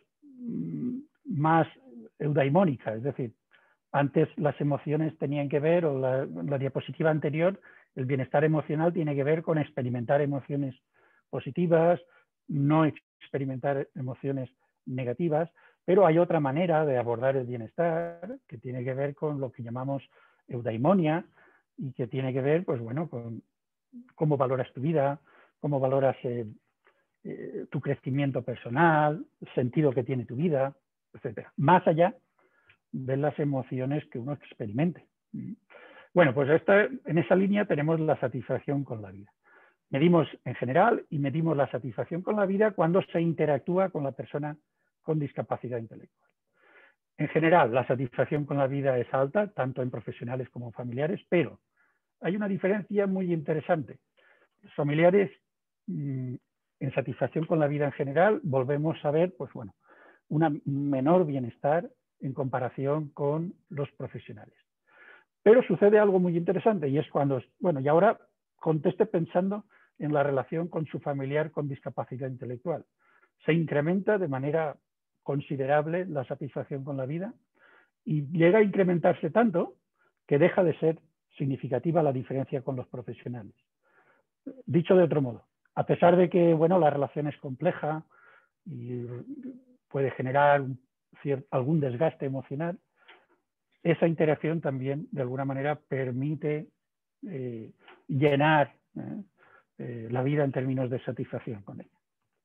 más eudaimónica, es decir, antes las emociones tenían que ver, o la, la diapositiva anterior, el bienestar emocional tiene que ver con experimentar emociones positivas, no experimentar emociones negativas, pero hay otra manera de abordar el bienestar que tiene que ver con lo que llamamos eudaimonia y que tiene que ver, pues bueno, con cómo valoras tu vida, cómo valoras eh, eh, tu crecimiento personal, el sentido que tiene tu vida, etcétera. Más allá de las emociones que uno experimente. Bueno, pues esta, en esa línea tenemos la satisfacción con la vida. Medimos en general y medimos la satisfacción con la vida cuando se interactúa con la persona con discapacidad intelectual. En general, la satisfacción con la vida es alta, tanto en profesionales como en familiares, pero hay una diferencia muy interesante. Los familiares, en satisfacción con la vida en general, volvemos a ver, pues bueno, un menor bienestar en comparación con los profesionales. Pero sucede algo muy interesante y es cuando, bueno, y ahora conteste pensando en la relación con su familiar con discapacidad intelectual. Se incrementa de manera considerable la satisfacción con la vida y llega a incrementarse tanto que deja de ser significativa la diferencia con los profesionales. Dicho de otro modo, a pesar de que, bueno, la relación es compleja y puede generar un cierto, algún desgaste emocional, esa interacción también de alguna manera permite eh, llenar eh, eh, la vida en términos de satisfacción con ella.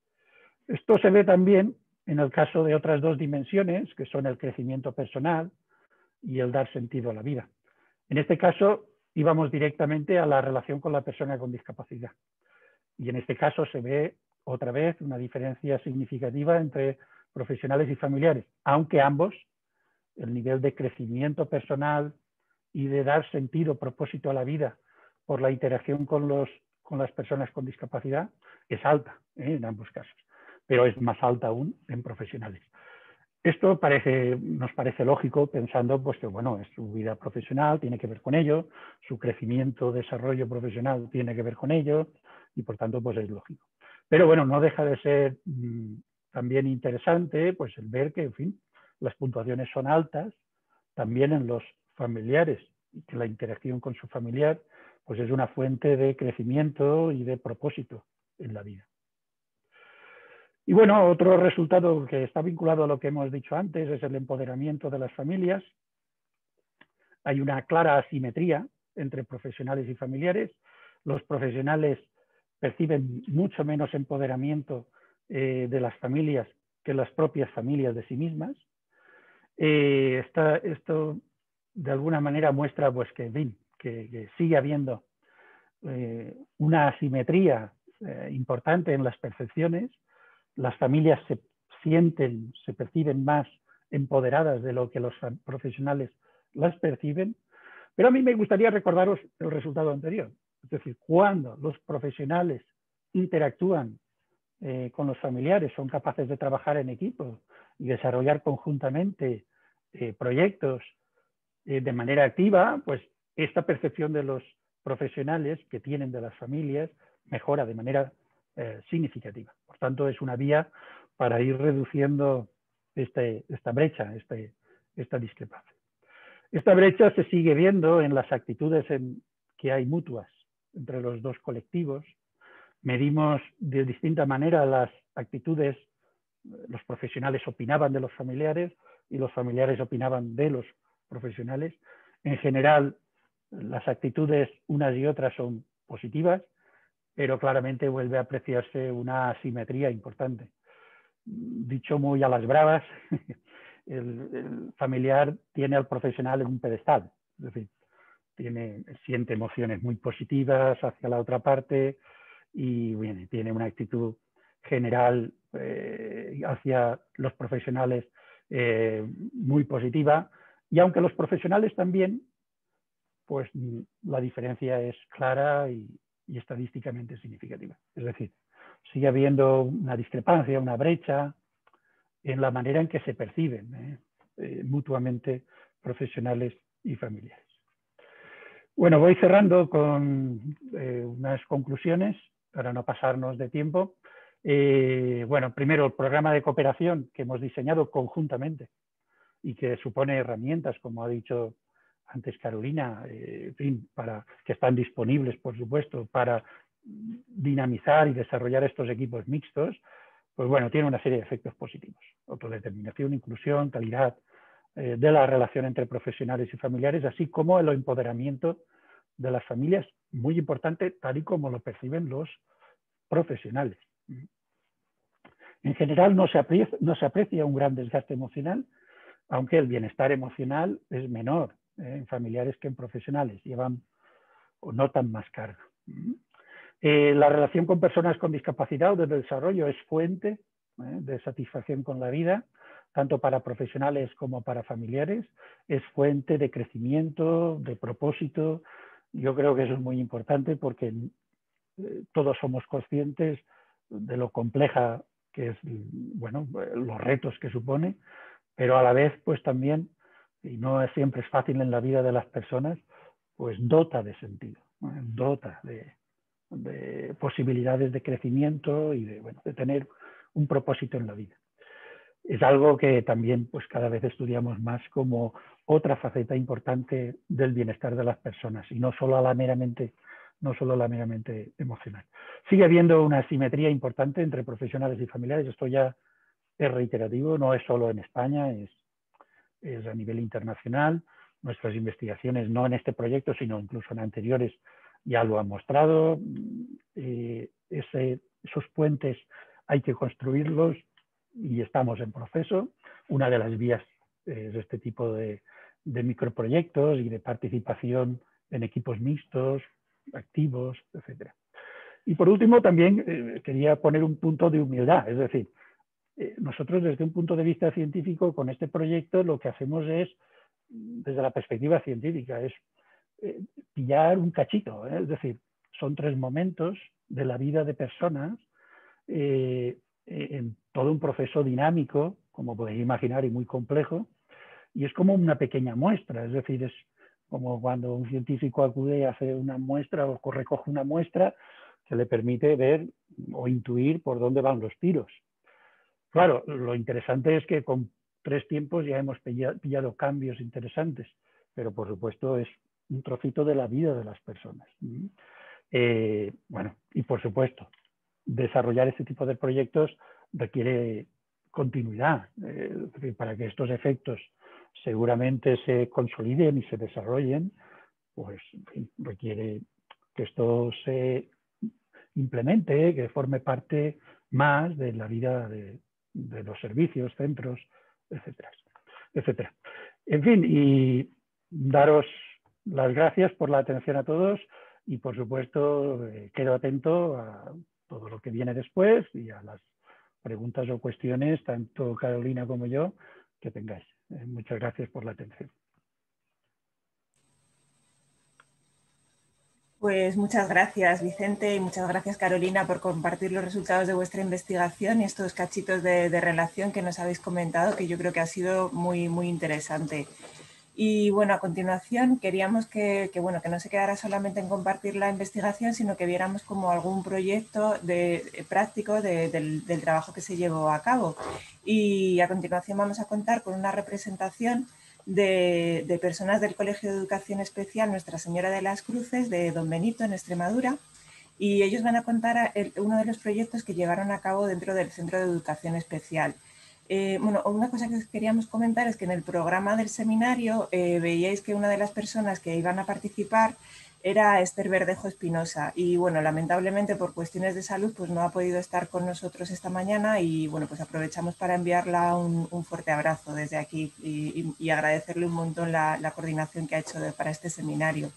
Esto se ve también en el caso de otras dos dimensiones, que son el crecimiento personal y el dar sentido a la vida. En este caso íbamos directamente a la relación con la persona con discapacidad. Y en este caso se ve otra vez una diferencia significativa entre profesionales y familiares, aunque ambos, el nivel de crecimiento personal y de dar sentido, propósito a la vida por la interacción con, los, con las personas con discapacidad es alta ¿eh? en ambos casos, pero es más alta aún en profesionales. Esto parece, nos parece lógico pensando pues, que bueno, es su vida profesional, tiene que ver con ello, su crecimiento, desarrollo profesional tiene que ver con ello y por tanto pues, es lógico. Pero bueno, no deja de ser mmm, también interesante pues, el ver que, en fin, las puntuaciones son altas también en los familiares y que la interacción con su familiar pues, es una fuente de crecimiento y de propósito en la vida. Y bueno, otro resultado que está vinculado a lo que hemos dicho antes es el empoderamiento de las familias. Hay una clara asimetría entre profesionales y familiares. Los profesionales perciben mucho menos empoderamiento eh, de las familias que las propias familias de sí mismas. Eh, está, esto de alguna manera muestra pues, que, bien, que, que sigue habiendo eh, una asimetría eh, importante en las percepciones. Las familias se sienten, se perciben más empoderadas de lo que los profesionales las perciben, pero a mí me gustaría recordaros el resultado anterior. Es decir, cuando los profesionales interactúan eh, con los familiares, son capaces de trabajar en equipo y desarrollar conjuntamente eh, proyectos eh, de manera activa, pues esta percepción de los profesionales que tienen de las familias mejora de manera eh, significativa. Por tanto, es una vía para ir reduciendo este, esta brecha, este, esta discrepancia. Esta brecha se sigue viendo en las actitudes en que hay mutuas entre los dos colectivos. Medimos de distinta manera las actitudes, los profesionales opinaban de los familiares y los familiares opinaban de los profesionales. En general, las actitudes unas y otras son positivas, pero claramente vuelve a apreciarse una asimetría importante. Dicho muy a las bravas, el, el familiar tiene al profesional en un pedestal, es decir, tiene, siente emociones muy positivas hacia la otra parte y bueno, tiene una actitud general eh, hacia los profesionales eh, muy positiva, y aunque los profesionales también, pues la diferencia es clara y, y estadísticamente significativa. Es decir, sigue habiendo una discrepancia, una brecha en la manera en que se perciben eh, eh, mutuamente profesionales y familiares. Bueno, voy cerrando con eh, unas conclusiones para no pasarnos de tiempo. Eh, bueno, primero, el programa de cooperación que hemos diseñado conjuntamente y que supone herramientas, como ha dicho antes Carolina, eh, en fin, para, que están disponibles, por supuesto, para dinamizar y desarrollar estos equipos mixtos, pues bueno, tiene una serie de efectos positivos. Autodeterminación, inclusión, calidad eh, de la relación entre profesionales y familiares, así como el empoderamiento de las familias, muy importante, tal y como lo perciben los profesionales. En general no se aprecia, no se aprecia un gran desgaste emocional, aunque el bienestar emocional es menor eh, en familiares que en profesionales, llevan o notan más carga. Eh, la relación con personas con discapacidad o de desarrollo es fuente eh, de satisfacción con la vida, tanto para profesionales como para familiares, es fuente de crecimiento, de propósito. Yo creo que eso es muy importante porque eh, todos somos conscientes de lo compleja que es, bueno, los retos que supone, pero a la vez, pues también, y no es, siempre es fácil en la vida de las personas, pues dota de sentido, ¿no? Dota de, de posibilidades de crecimiento y de, bueno, de tener un propósito en la vida. Es algo que también pues cada vez estudiamos más como otra faceta importante del bienestar de las personas y no solo la meramente, no solo la meramente emocional. Sigue habiendo una asimetría importante entre profesionales y familiares. Esto ya es reiterativo, no es solo en España, es, es a nivel internacional. Nuestras investigaciones, no en este proyecto, sino incluso en anteriores, ya lo han mostrado. Eh, ese, esos puentes hay que construirlos y estamos en proceso. Una de las vías es este tipo de, de microproyectos y de participación en equipos mixtos, activos, etcétera. Y por último, también eh, quería poner un punto de humildad, es decir, eh, nosotros desde un punto de vista científico con este proyecto lo que hacemos es, desde la perspectiva científica, es eh, pillar un cachito, ¿eh? Es decir, son tres momentos de la vida de personas eh, en todo un proceso dinámico, como podéis imaginar, y muy complejo, y es como una pequeña muestra, es decir, es como cuando un científico acude a hacer una muestra o recoge una muestra que le permite ver o intuir por dónde van los tiros. Claro, lo interesante es que con tres tiempos ya hemos pillado, pillado cambios interesantes, pero por supuesto es un trocito de la vida de las personas. Eh, bueno, y por supuesto, desarrollar este tipo de proyectos requiere continuidad, eh, para que estos efectos seguramente se consoliden y se desarrollen, pues en fin, requiere que esto se implemente, que forme parte más de la vida de, de los servicios, centros, etcétera, etcétera. En fin, y daros las gracias por la atención a todos y por supuesto eh, quedo atento a todo lo que viene después y a las preguntas o cuestiones, tanto Carolina como yo, que tengáis. Eh, muchas gracias por la atención. Pues muchas gracias, Vicente, y muchas gracias, Carolina, por compartir los resultados de vuestra investigación y estos cachitos de, de relación que nos habéis comentado, que yo creo que ha sido muy, muy interesante. Y bueno, a continuación queríamos que, que, bueno, que no se quedara solamente en compartir la investigación, sino que viéramos como algún proyecto de, práctico de, del, del trabajo que se llevó a cabo. Y a continuación vamos a contar con una representación de, de personas del Colegio de Educación Especial Nuestra Señora de las Cruces de Don Benito, en Extremadura, y ellos van a contar el, uno de los proyectos que llevaron a cabo dentro del Centro de Educación Especial. Eh, bueno, una cosa que os queríamos comentar es que en el programa del seminario eh, veíais que una de las personas que iban a participar era Esther Verdejo Espinosa y bueno, lamentablemente por cuestiones de salud pues no ha podido estar con nosotros esta mañana y bueno, pues aprovechamos para enviarla un, un fuerte abrazo desde aquí y, y, y agradecerle un montón la, la coordinación que ha hecho de, para este seminario.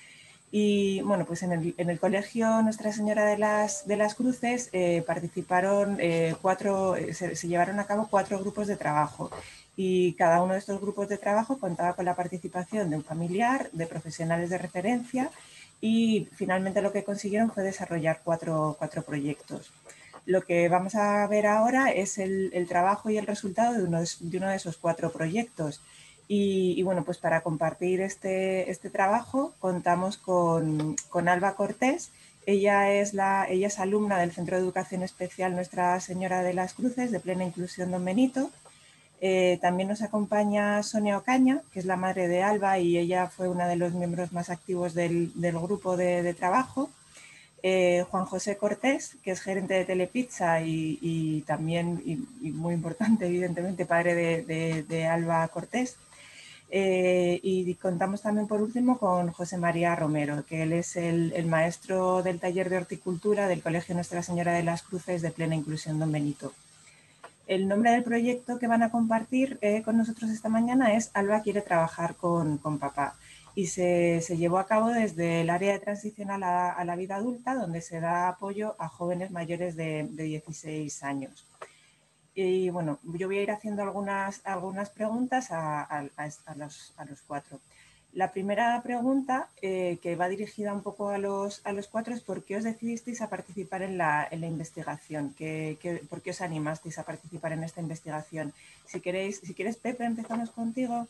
Y bueno, pues en el, en el Colegio Nuestra Señora de las, de las Cruces eh, participaron eh, cuatro, se, se llevaron a cabo cuatro grupos de trabajo y cada uno de estos grupos de trabajo contaba con la participación de un familiar, de profesionales de referencia y finalmente lo que consiguieron fue desarrollar cuatro, cuatro proyectos. Lo que vamos a ver ahora es el, el trabajo y el resultado de uno de, de uno de esos cuatro proyectos. Y, y bueno, pues para compartir este, este trabajo contamos con, con Alba Cortés. Ella es, la, ella es alumna del Centro de Educación Especial Nuestra Señora de las Cruces, de Plena Inclusión Don Benito. Eh, también nos acompaña Sonia Ocaña, que es la madre de Alba y ella fue una de los miembros más activos del, del grupo de, de trabajo. Eh, Juan José Cortés, que es gerente de Telepizza y, y también, y, y muy importante, evidentemente, padre de, de, de Alba Cortés. Eh, y contamos también por último con José María Romero, que él es el, el maestro del taller de horticultura del Colegio Nuestra Señora de las Cruces de Plena Inclusión Don Benito. El nombre del proyecto que van a compartir eh, con nosotros esta mañana es Alba quiere trabajar con, con papá y se, se llevó a cabo desde el área de transición a la, a la vida adulta, donde se da apoyo a jóvenes mayores de, de dieciséis años. Y bueno, yo voy a ir haciendo algunas, algunas preguntas a, a, a, los, a los cuatro. La primera pregunta, eh, que va dirigida un poco a los, a los cuatro, es ¿por qué os decidisteis a participar en la, en la investigación? ¿Qué, qué, ¿Por qué os animasteis a participar en esta investigación? Si queréis, si quieres, Pepe, empezamos contigo.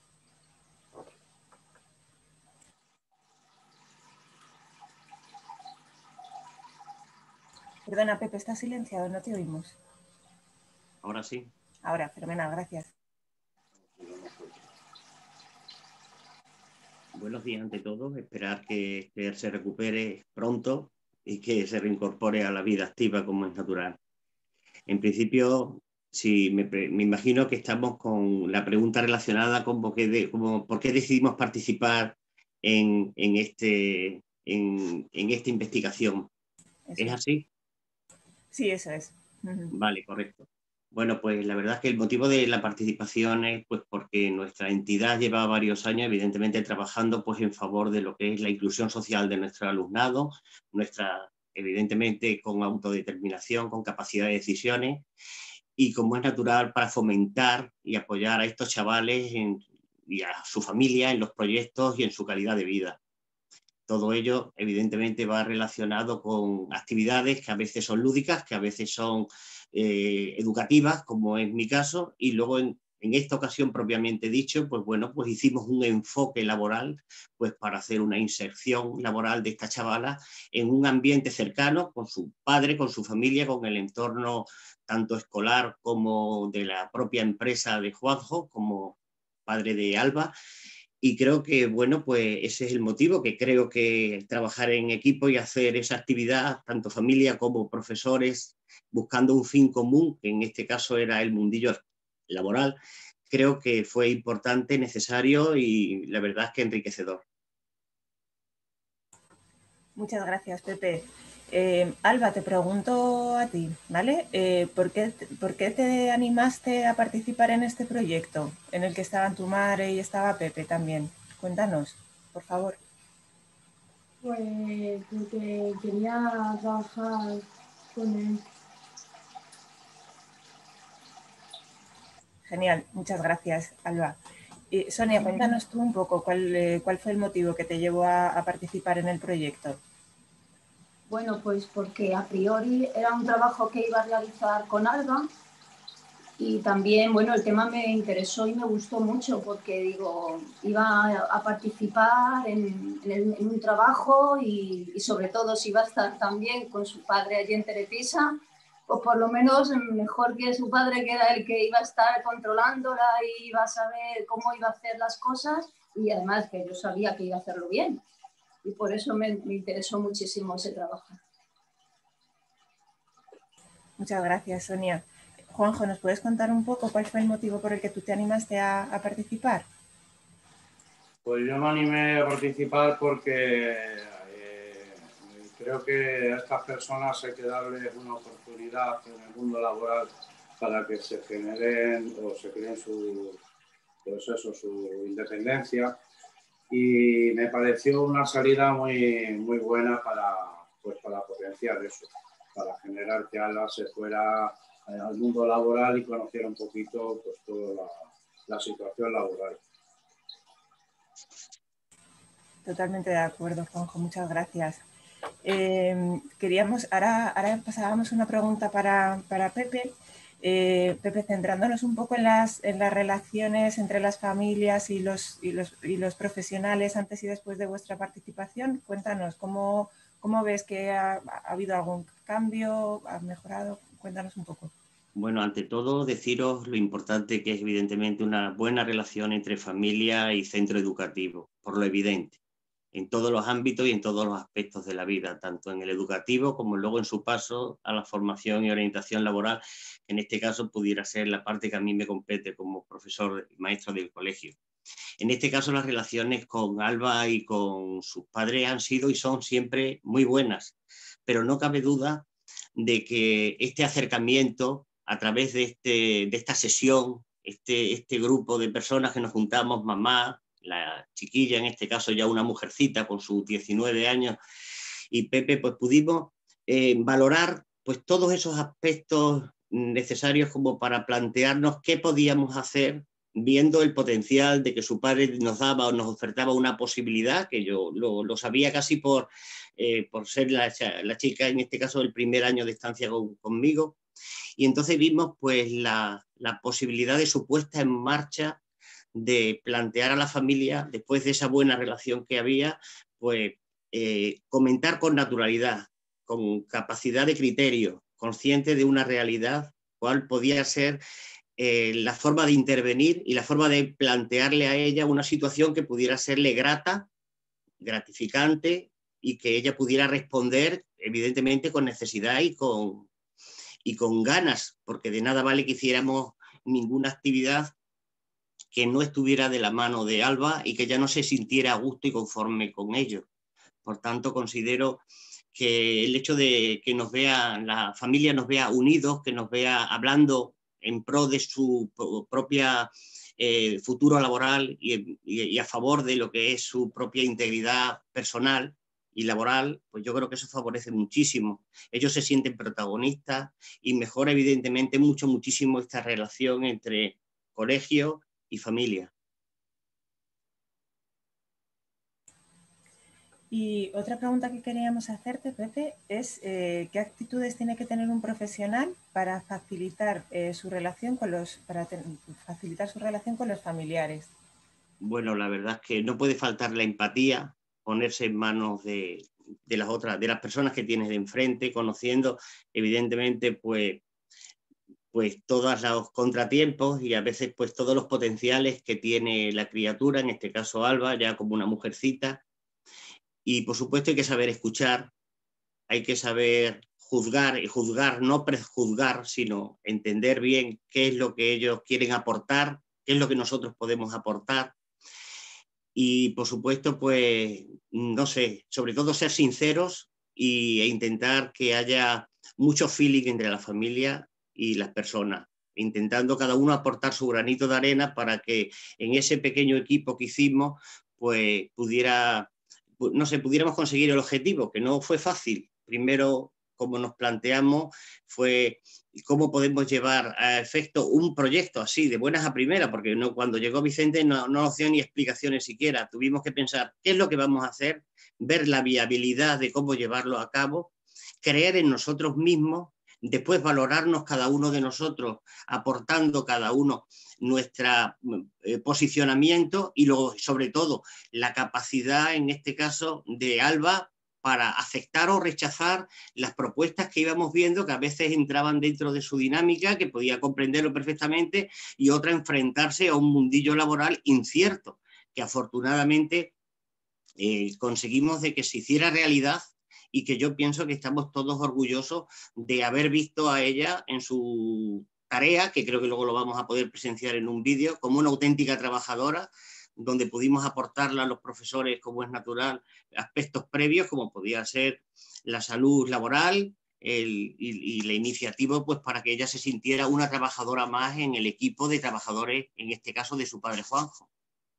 Perdona, Pepe, estás silenciado, no te oímos. Ahora sí. Ahora, fenomenal, gracias. Buenos días ante todo, esperar que Esther se recupere pronto y que se reincorpore a la vida activa como es natural. En principio, sí, me, me imagino que estamos con la pregunta relacionada con por qué, de, como, por qué decidimos participar en, en, este, en, en esta investigación. Eso. ¿Es así? Sí, eso es. Uh-huh. Vale, correcto. Bueno, pues la verdad es que el motivo de la participación es pues porque nuestra entidad lleva varios años, evidentemente, trabajando pues en favor de lo que es la inclusión social de nuestro alumnado, nuestra, evidentemente, con autodeterminación, con capacidad de decisiones y, como es natural, para fomentar y apoyar a estos chavales en, y a su familia en los proyectos y en su calidad de vida. Todo ello, evidentemente, va relacionado con actividades que a veces son lúdicas, que a veces son eh, educativas, como es mi caso, y luego en, en esta ocasión propiamente dicho, pues bueno, pues hicimos un enfoque laboral pues para hacer una inserción laboral de esta chavala en un ambiente cercano, con su padre, con su familia, con el entorno tanto escolar como de la propia empresa de Juanjo, como padre de Alba. Y creo que, bueno, pues ese es el motivo, que creo que trabajar en equipo y hacer esa actividad, tanto familia como profesores, buscando un fin común, que en este caso era el mundillo laboral, creo que fue importante, necesario y la verdad es que enriquecedor. Muchas gracias, Pepe. Eh, Alba, te pregunto a ti, ¿vale? Eh, ¿por qué, ¿Por qué te animaste a participar en este proyecto en el que estaban tu madre y estaba Pepe también? Cuéntanos, por favor. Pues porque quería trabajar con él. Genial, muchas gracias, Alba. Y, Sonia, cuéntanos tú un poco cuál, eh, cuál fue el motivo que te llevó a, a participar en el proyecto. Bueno, pues porque a priori era un trabajo que iba a realizar con Alba y también, bueno, el tema me interesó y me gustó mucho porque, digo, iba a participar en, en, el, en un trabajo y, y sobre todo si iba a estar también con su padre allí en Telepisa, pues por lo menos mejor que su padre, que era el que iba a estar controlándola y iba a saber cómo iba a hacer las cosas, y además que yo sabía que iba a hacerlo bien. Y por eso me, me interesó muchísimo ese trabajo. Muchas gracias, Sonia. Juanjo, ¿nos puedes contar un poco cuál fue el motivo por el que tú te animaste a, a participar? Pues yo me animé a participar porque eh, creo que a estas personas hay que darles una oportunidad en el mundo laboral para que se generen o se creen su, pues eso, su independencia, y me pareció una salida muy, muy buena para, pues para potenciar eso, para generar que Alba se fuera al mundo laboral y conociera un poquito pues toda la, la situación laboral. Totalmente de acuerdo, Juanjo, muchas gracias. Eh, queríamos, ahora, ahora pasábamos una pregunta para, para Pepe. Eh, Pepe, centrándonos un poco en las, en las relaciones entre las familias y los, y, los, y los profesionales antes y después de vuestra participación, cuéntanos, ¿cómo, cómo ves que ha, ha habido algún cambio? ¿Ha mejorado? Cuéntanos un poco. Bueno, ante todo, deciros lo importante que es evidentemente una buena relación entre familia y centro educativo, por lo evidente, en todos los ámbitos y en todos los aspectos de la vida, tanto en el educativo como luego en su paso a la formación y orientación laboral, que en este caso pudiera ser la parte que a mí me compete como profesor y maestro del colegio. En este caso, las relaciones con Alba y con sus padres han sido y son siempre muy buenas, pero no cabe duda de que este acercamiento a través de, este, de esta sesión, este, este grupo de personas que nos juntamos, mamá, la chiquilla, en este caso ya una mujercita con sus diecinueve años, y Pepe, pues pudimos eh, valorar pues todos esos aspectos necesarios como para plantearnos qué podíamos hacer, viendo el potencial de que su padre nos daba o nos ofertaba una posibilidad, que yo lo, lo sabía casi por, eh, por ser la, la chica, en este caso, del primer año de estancia con, conmigo. Y entonces vimos pues la, la posibilidad de su puesta en marcha, de plantear a la familia, después de esa buena relación que había, pues eh, comentar con naturalidad, con capacidad de criterio, consciente de una realidad, cuál podía ser eh, la forma de intervenir y la forma de plantearle a ella una situación que pudiera serle grata, gratificante, y que ella pudiera responder, evidentemente, con necesidad y con, y con ganas, porque de nada vale que hiciéramos ninguna actividad que no estuviera de la mano de Alba y que ya no se sintiera a gusto y conforme con ello. Por tanto, considero que el hecho de que nos vea, la familia nos vea unidos, que nos vea hablando en pro de su propia eh, futuro laboral y, y, y a favor de lo que es su propia integridad personal y laboral, pues yo creo que eso favorece muchísimo. Ellos se sienten protagonistas y mejora evidentemente mucho, muchísimo esta relación entre colegio y familia. Y otra pregunta que queríamos hacerte, Pepe, es eh, ¿qué actitudes tiene que tener un profesional para facilitar eh, su relación con los, para facilitar su relación con los familiares? Bueno, la verdad es que no puede faltar la empatía, ponerse en manos de, de las otras, de las personas que tienes de enfrente, conociendo evidentemente pues, pues todos los contratiempos y a veces pues todos los potenciales que tiene la criatura, en este caso Alba, ya como una mujercita. Y por supuesto hay que saber escuchar, hay que saber juzgar, y juzgar, no prejuzgar, sino entender bien qué es lo que ellos quieren aportar, qué es lo que nosotros podemos aportar. Y por supuesto, pues, no sé, sobre todo ser sinceros y, e intentar que haya mucho feeling entre la familia y las personas, intentando cada uno aportar su granito de arena para que en ese pequeño equipo que hicimos, pues pudiera, no sé, pudiéramos conseguir el objetivo, que no fue fácil. Primero como nos planteamos fue cómo podemos llevar a efecto un proyecto así, de buenas a primeras, porque no, cuando llegó Vicente no, no nos dio ni explicaciones siquiera. Tuvimos que pensar qué es lo que vamos a hacer, ver la viabilidad de cómo llevarlo a cabo, creer en nosotros mismos, después valorarnos cada uno de nosotros, aportando cada uno nuestro eh, posicionamiento y luego, sobre todo, la capacidad, en este caso, de Alba para aceptar o rechazar las propuestas que íbamos viendo, que a veces entraban dentro de su dinámica, que podía comprenderlo perfectamente, y otra enfrentarse a un mundillo laboral incierto, que afortunadamente eh, conseguimos de que se hiciera realidad, y que yo pienso que estamos todos orgullosos de haber visto a ella en su tarea, que creo que luego lo vamos a poder presenciar en un vídeo, como una auténtica trabajadora, donde pudimos aportarle a los profesores, como es natural, aspectos previos, como podía ser la salud laboral el, y, y la iniciativa, pues para que ella se sintiera una trabajadora más en el equipo de trabajadores, en este caso de su padre Juanjo.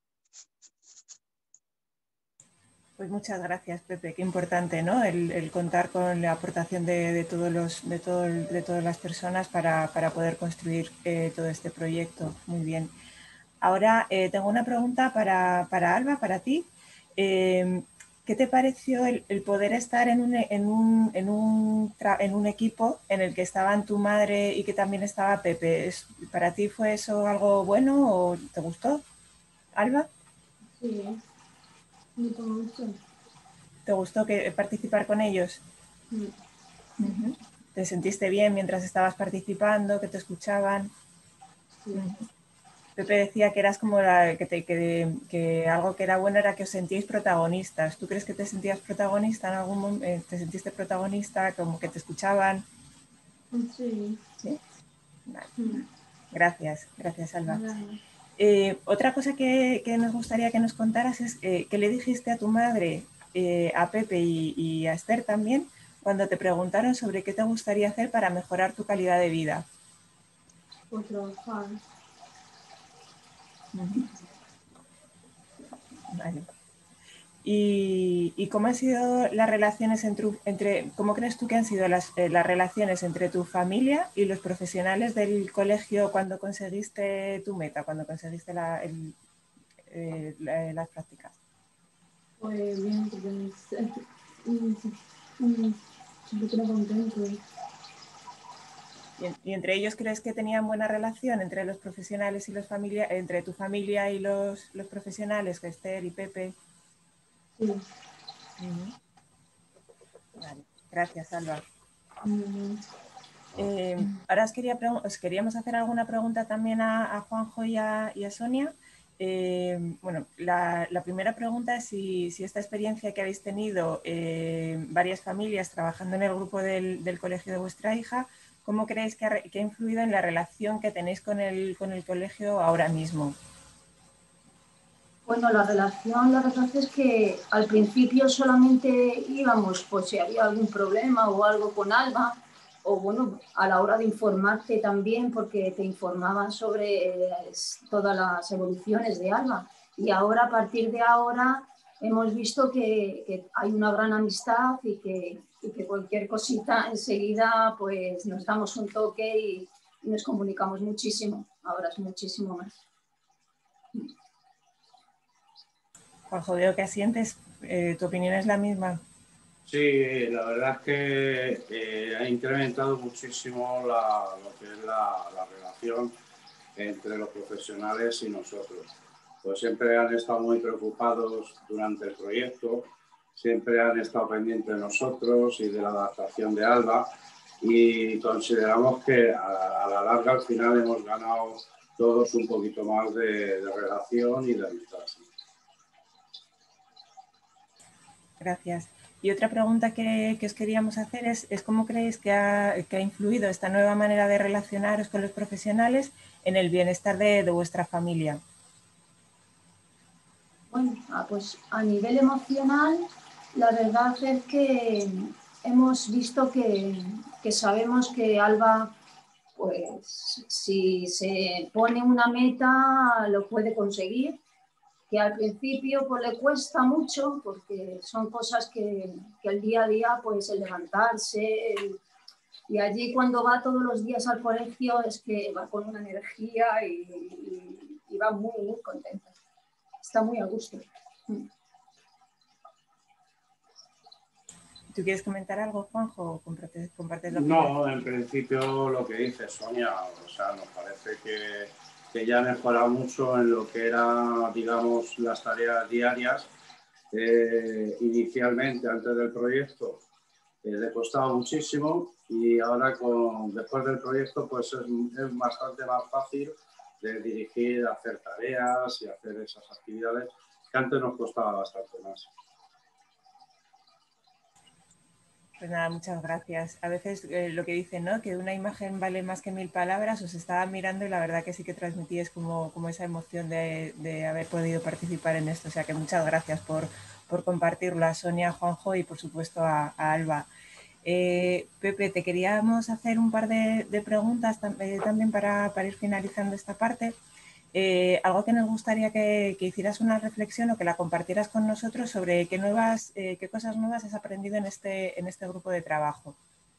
Pues muchas gracias, Pepe. Qué importante, ¿no? El, el contar con la aportación de, de, todos los, de, todo, de todas las personas para, para poder construir eh, todo este proyecto. Muy bien. Ahora eh, tengo una pregunta para, para Alba, para ti. Eh, ¿Qué te pareció el, el poder estar en un, en, un, en, un en un equipo en el que estaban tu madre y que también estaba Pepe? ¿Es, ¿Para ti fue eso algo bueno o te gustó, Alba? Sí. ¿Te gustó? ¿Te gustó que, participar con ellos? Sí. Uh-huh. ¿Te sentiste bien mientras estabas participando, que te escuchaban? Sí. Uh-huh. Pepe decía que eras como la, que, te, que, que algo que era bueno era que os sentíais protagonistas. ¿Tú crees que te sentías protagonista en algún momento? ¿Te sentiste protagonista, como que te escuchaban? Sí. ¿Sí? Vale. Mm. Gracias, gracias, Alba. Gracias. Eh, otra cosa que, que nos gustaría que nos contaras es eh, ¿qué le dijiste a tu madre, eh, a Pepe y, y a Esther también, cuando te preguntaron sobre qué te gustaría hacer para mejorar tu calidad de vida? Por trabajar. Uh-huh. Vale. ¿Y, y cómo han sido las relaciones entre, entre cómo crees tú que han sido las, eh, las relaciones entre tu familia y los profesionales del colegio cuando conseguiste tu meta, cuando conseguiste la, el, eh, la, las prácticas? Pues bien, pues siempre contento. ¿Y, ¿Y entre ellos crees que tenían buena relación entre los profesionales y los familiares, entre tu familia y los, los profesionales, que Esther y Pepe? Sí. Uh-huh. Vale. Gracias, Alba. Uh-huh. Eh, ahora os, quería os queríamos hacer alguna pregunta también a, a Juanjo y a, y a Sonia. Eh, bueno, la, la primera pregunta es si, si esta experiencia que habéis tenido eh, varias familias trabajando en el grupo del, del colegio de vuestra hija, ¿cómo creéis que ha, que ha influido en la relación que tenéis con el, con el colegio ahora mismo? Bueno, la relación, la verdad es que al principio solamente íbamos, pues si había algún problema o algo con Alba, o bueno, a la hora de informarte también, porque te informaban sobre eh, todas las evoluciones de Alba. Y ahora, a partir de ahora, hemos visto que, que hay una gran amistad y que, y que cualquier cosita enseguida pues nos damos un toque y, y nos comunicamos muchísimo. Ahora es muchísimo más. Juanjo, veo que asientes. Eh, ¿Tu opinión es la misma? Sí, la verdad es que eh, ha incrementado muchísimo la, lo que es la, la relación entre los profesionales y nosotros. Pues siempre han estado muy preocupados durante el proyecto, siempre han estado pendientes de nosotros y de la adaptación de Alba, y consideramos que a, a la larga al final hemos ganado todos un poquito más de, de relación y de amistad. Gracias. Y otra pregunta que, que os queríamos hacer es, es ¿cómo creéis que ha, que ha influido esta nueva manera de relacionaros con los profesionales en el bienestar de, de vuestra familia? Bueno, pues a nivel emocional, la verdad es que hemos visto que, que sabemos que Alba, pues si se pone una meta, lo puede conseguir. que al principio pues le cuesta mucho porque son cosas que, que el día a día, pues el levantarse, el, y allí cuando va todos los días al colegio es que va con una energía y, y, y va muy, muy contenta. Está muy a gusto. ¿Tú quieres comentar algo, Juanjo, o compartes, compartes lo que No, en principio lo que dice Sonia, o sea, nos parece que, que ya ha mejorado mucho en lo que era, digamos, las tareas diarias. Eh, inicialmente, antes del proyecto, eh, le costaba muchísimo y ahora, con, después del proyecto, pues es, es bastante más fácil de dirigir, hacer tareas y hacer esas actividades que antes nos costaba bastante más. Pues nada, muchas gracias. A veces eh, lo que dicen, ¿no? Que una imagen vale más que mil palabras. Os estaba mirando y la verdad que sí que transmitíais como, como esa emoción de, de haber podido participar en esto. O sea que muchas gracias por, por compartirlo a Sonia, a Juanjo y por supuesto a, a Alba. Eh, Pepe, te queríamos hacer un par de, de preguntas tam eh, también para, para ir finalizando esta parte. Eh, algo que nos gustaría que, que hicieras una reflexión o que la compartieras con nosotros sobre qué, nuevas, eh, qué cosas nuevas has aprendido en este, en este grupo de trabajo.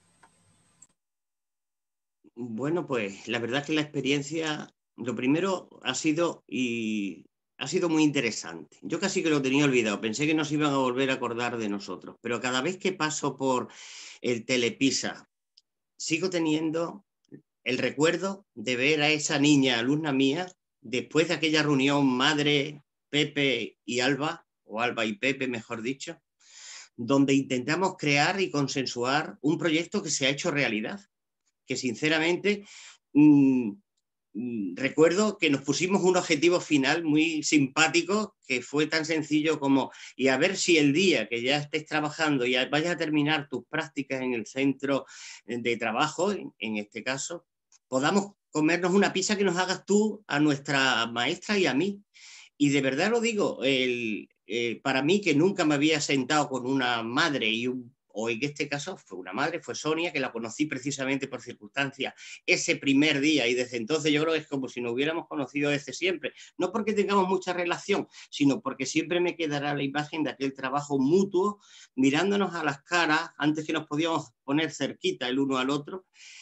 Bueno, pues la verdad es que la experiencia, lo primero ha sido, y ha sido muy interesante. Yo casi que lo tenía olvidado, pensé que nos iban a volver a acordar de nosotros, pero cada vez que paso por el Telepisa, sigo teniendo el recuerdo de ver a esa niña, alumna mía, después de aquella reunión madre, Pepe y Alba, o Alba y Pepe, mejor dicho, donde intentamos crear y consensuar un proyecto que se ha hecho realidad, que sinceramente mmm, mmm, recuerdo que nos pusimos un objetivo final muy simpático, que fue tan sencillo como, y a ver si el día que ya estés trabajando y vayas a terminar tus prácticas en el centro de trabajo, en, en este caso, podamos comernos una pizza que nos hagas tú a nuestra maestra y a mí. Y de verdad lo digo, el, eh, para mí, que nunca me había sentado con una madre y un, o en este caso fue una madre, fue Sonia, que la conocí precisamente por circunstancias ese primer día, y desde entonces yo creo que es como si nos hubiéramos conocido desde siempre, no porque tengamos mucha relación, sino porque siempre me quedará la imagen de aquel trabajo mutuo, mirándonos a las caras antes que nos podíamos poner cerquita el uno al otro,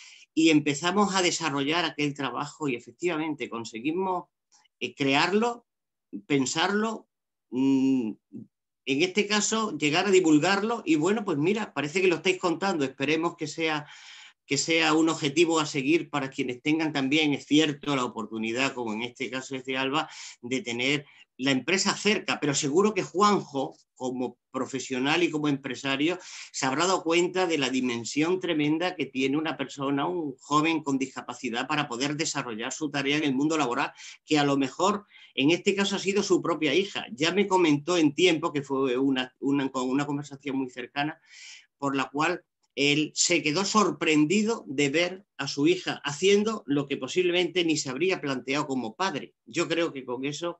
y empezamos a desarrollar aquel trabajo y efectivamente conseguimos eh, crearlo, pensarlo, mmm, en este caso llegar a divulgarlo, y bueno, pues mira, parece que lo estáis contando, esperemos que sea, que sea un objetivo a seguir para quienes tengan también, es cierto, la oportunidad, como en este caso es de Alba, de tener la empresa cerca, pero seguro que Juanjo, como profesional y como empresario, se habrá dado cuenta de la dimensión tremenda que tiene una persona, un joven con discapacidad, para poder desarrollar su tarea en el mundo laboral, que a lo mejor en este caso ha sido su propia hija. Ya me comentó en tiempo, que fue una, una, una conversación muy cercana, por la cual él se quedó sorprendido de ver a su hija haciendo lo que posiblemente ni se habría planteado como padre. Yo creo que con eso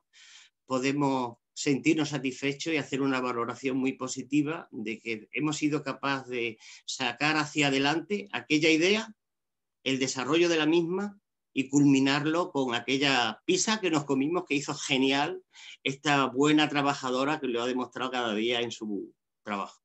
podemos sentirnos satisfechos y hacer una valoración muy positiva de que hemos sido capaces de sacar hacia adelante aquella idea, el desarrollo de la misma, y culminarlo con aquella pizza que nos comimos, que hizo genial esta buena trabajadora que lo ha demostrado cada día en su trabajo.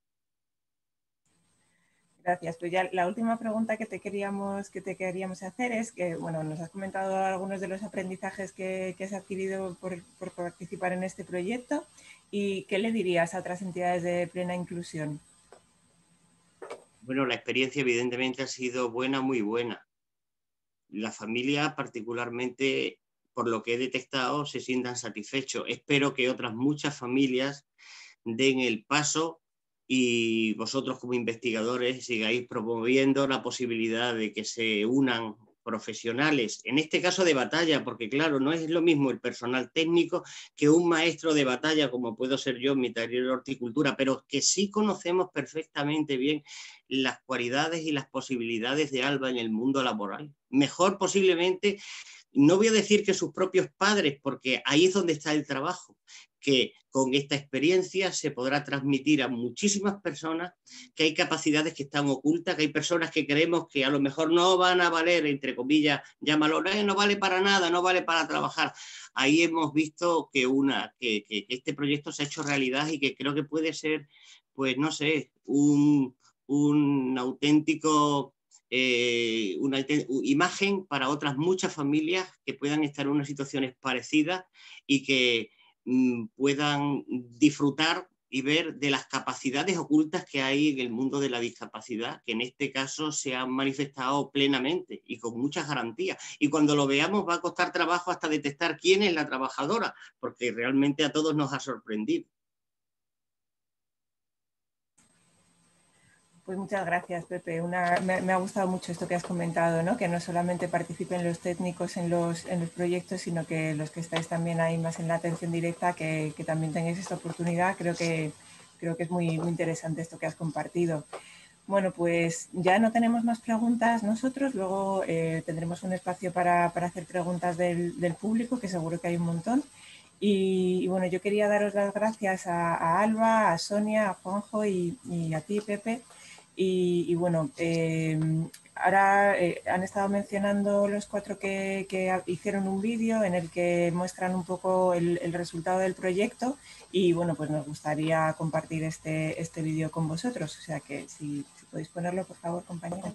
Gracias. Pues ya la última pregunta que te queríamos, que te queríamos hacer es que, bueno, nos has comentado algunos de los aprendizajes que, que has adquirido por, por participar en este proyecto, y ¿qué le dirías a otras entidades de plena inclusión? Bueno, la experiencia evidentemente ha sido buena, muy buena. La familia, particularmente, por lo que he detectado, se sientan satisfechos. Espero que otras muchas familias den el paso y vosotros como investigadores sigáis promoviendo la posibilidad de que se unan profesionales, en este caso de batalla, porque claro, no es lo mismo el personal técnico que un maestro de batalla, como puedo ser yo en mi taller de horticultura, pero que sí conocemos perfectamente bien las cualidades y las posibilidades de Alba en el mundo laboral. Mejor posiblemente, no voy a decir que sus propios padres, porque ahí es donde está el trabajo, que con esta experiencia se podrá transmitir a muchísimas personas que hay capacidades que están ocultas, que hay personas que creemos que a lo mejor no van a valer, entre comillas, llámalo, no vale para nada, no vale para trabajar. Ahí hemos visto que, una, que, que este proyecto se ha hecho realidad y que creo que puede ser, pues no sé, un, un auténtico... Eh, una imagen para otras muchas familias que puedan estar en unas situaciones parecidas y que mm, puedan disfrutar y ver de las capacidades ocultas que hay en el mundo de la discapacidad, que en este caso se han manifestado plenamente y con muchas garantías. Y cuando lo veamos va a costar trabajo hasta detectar quién es la trabajadora, porque realmente a todos nos ha sorprendido. Pues muchas gracias, Pepe. Una, me, me ha gustado mucho esto que has comentado, ¿no? Que no solamente participen los técnicos en los, en los proyectos, sino que los que estáis también ahí más en la atención directa, que, que también tengáis esta oportunidad. Creo que, creo que es muy, muy interesante esto que has compartido. Bueno, pues ya no tenemos más preguntas nosotros. Luego eh, tendremos un espacio para, para hacer preguntas del, del público, que seguro que hay un montón. Y, y bueno, yo quería daros las gracias a, a Alba, a Sonia, a Juanjo y, y a ti, Pepe. Y, y bueno, eh, ahora eh, han estado mencionando los cuatro que, que hicieron un vídeo en el que muestran un poco el, el resultado del proyecto y bueno, pues nos gustaría compartir este, este vídeo con vosotros. O sea que si, si podéis ponerlo, por favor, compañera.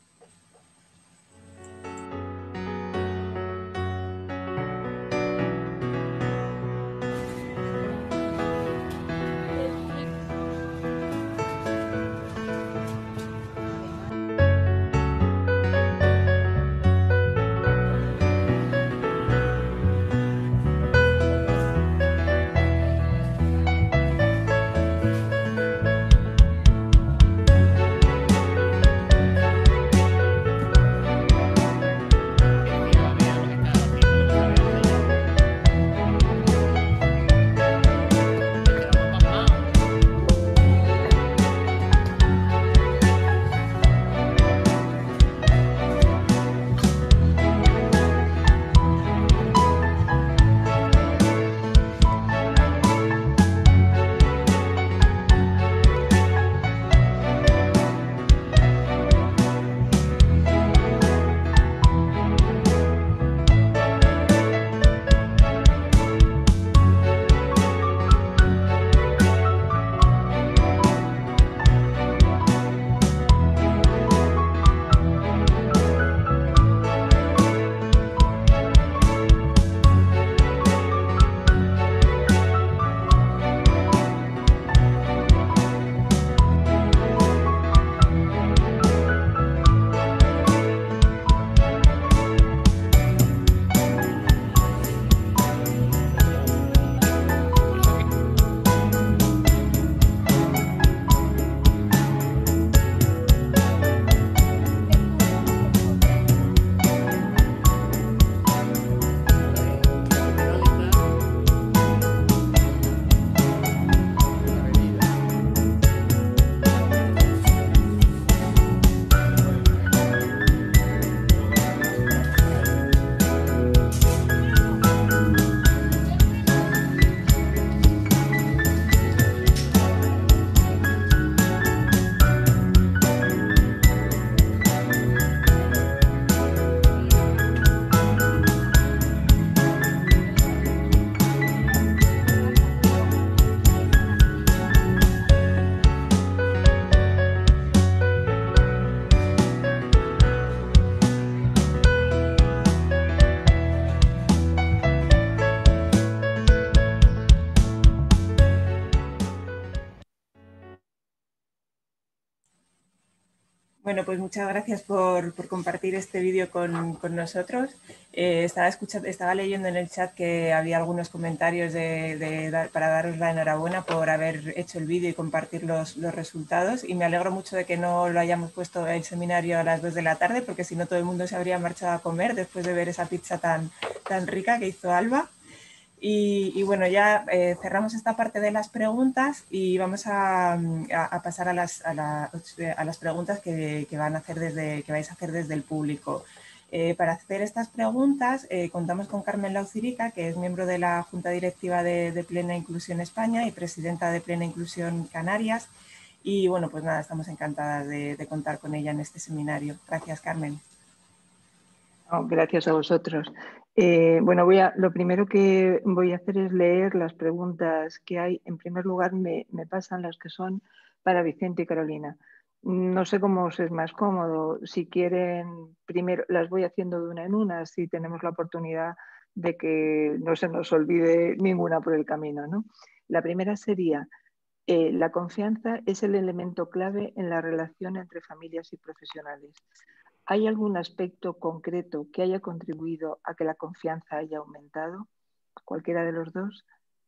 Bueno, pues muchas gracias por, por compartir este vídeo con, con nosotros. Eh, estaba, escuchando, estaba leyendo en el chat que había algunos comentarios de, de dar, para daros la enhorabuena por haber hecho el vídeo y compartir los, los resultados. Y me alegro mucho de que no lo hayamos puesto el seminario a las dos de la tarde, porque si no todo el mundo se habría marchado a comer después de ver esa pizza tan, tan rica que hizo Alba. Y, y bueno, ya eh, cerramos esta parte de las preguntas y vamos a, a, a pasar a las, a, la, a las preguntas que, que, van a hacer desde, que vais a hacer desde el público. Eh, para hacer estas preguntas eh, contamos con Carmen Laucirica, que es miembro de la Junta Directiva de, de Plena Inclusión España y presidenta de Plena Inclusión Canarias. Y bueno, pues nada, estamos encantadas de, de contar con ella en este seminario. Gracias, Carmen. Oh, gracias a vosotros. Eh, bueno, voy a, lo primero que voy a hacer es leer las preguntas que hay. En primer lugar, me, me pasan las que son para Vicente y Carolina. No sé cómo os es más cómodo. Si quieren, primero las voy haciendo de una en una, si tenemos la oportunidad de que no se nos olvide ninguna por el camino, ¿no? La primera sería, eh, la confianza es el elemento clave en la relación entre familias y profesionales. ¿Hay algún aspecto concreto que haya contribuido a que la confianza haya aumentado? ¿Cualquiera de los dos?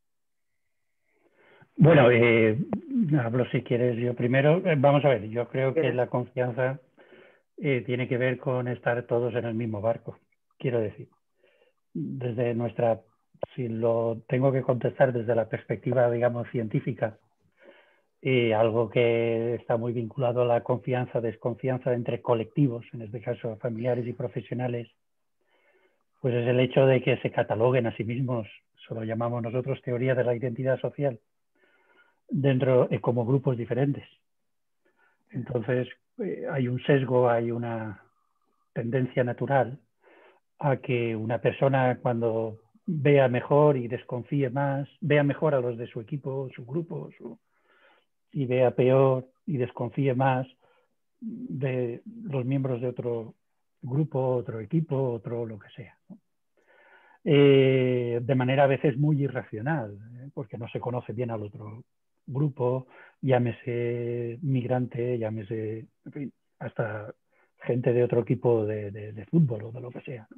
Bueno, eh, hablo si quieres yo primero. Eh, vamos a ver, yo creo que la confianza eh, tiene que ver con estar todos en el mismo barco. Quiero decir, desde nuestra, si lo tengo que contestar desde la perspectiva, digamos, científica, y algo que está muy vinculado a la confianza, desconfianza entre colectivos, en este caso familiares y profesionales, pues es el hecho de que se cataloguen a sí mismos, eso lo llamamos nosotros teoría de la identidad social, dentro eh, como grupos diferentes. Entonces eh, hay un sesgo, hay una tendencia natural a que una persona cuando vea mejor y desconfíe más, vea mejor a los de su equipo, su grupo, su, y vea peor y desconfíe más de los miembros de otro grupo, otro equipo, otro lo que sea, ¿no? Eh, de manera a veces muy irracional, ¿eh? Porque no se conoce bien al otro grupo, llámese migrante, llámese, en fin, hasta gente de otro equipo de, de, de fútbol o de lo que sea, ¿no?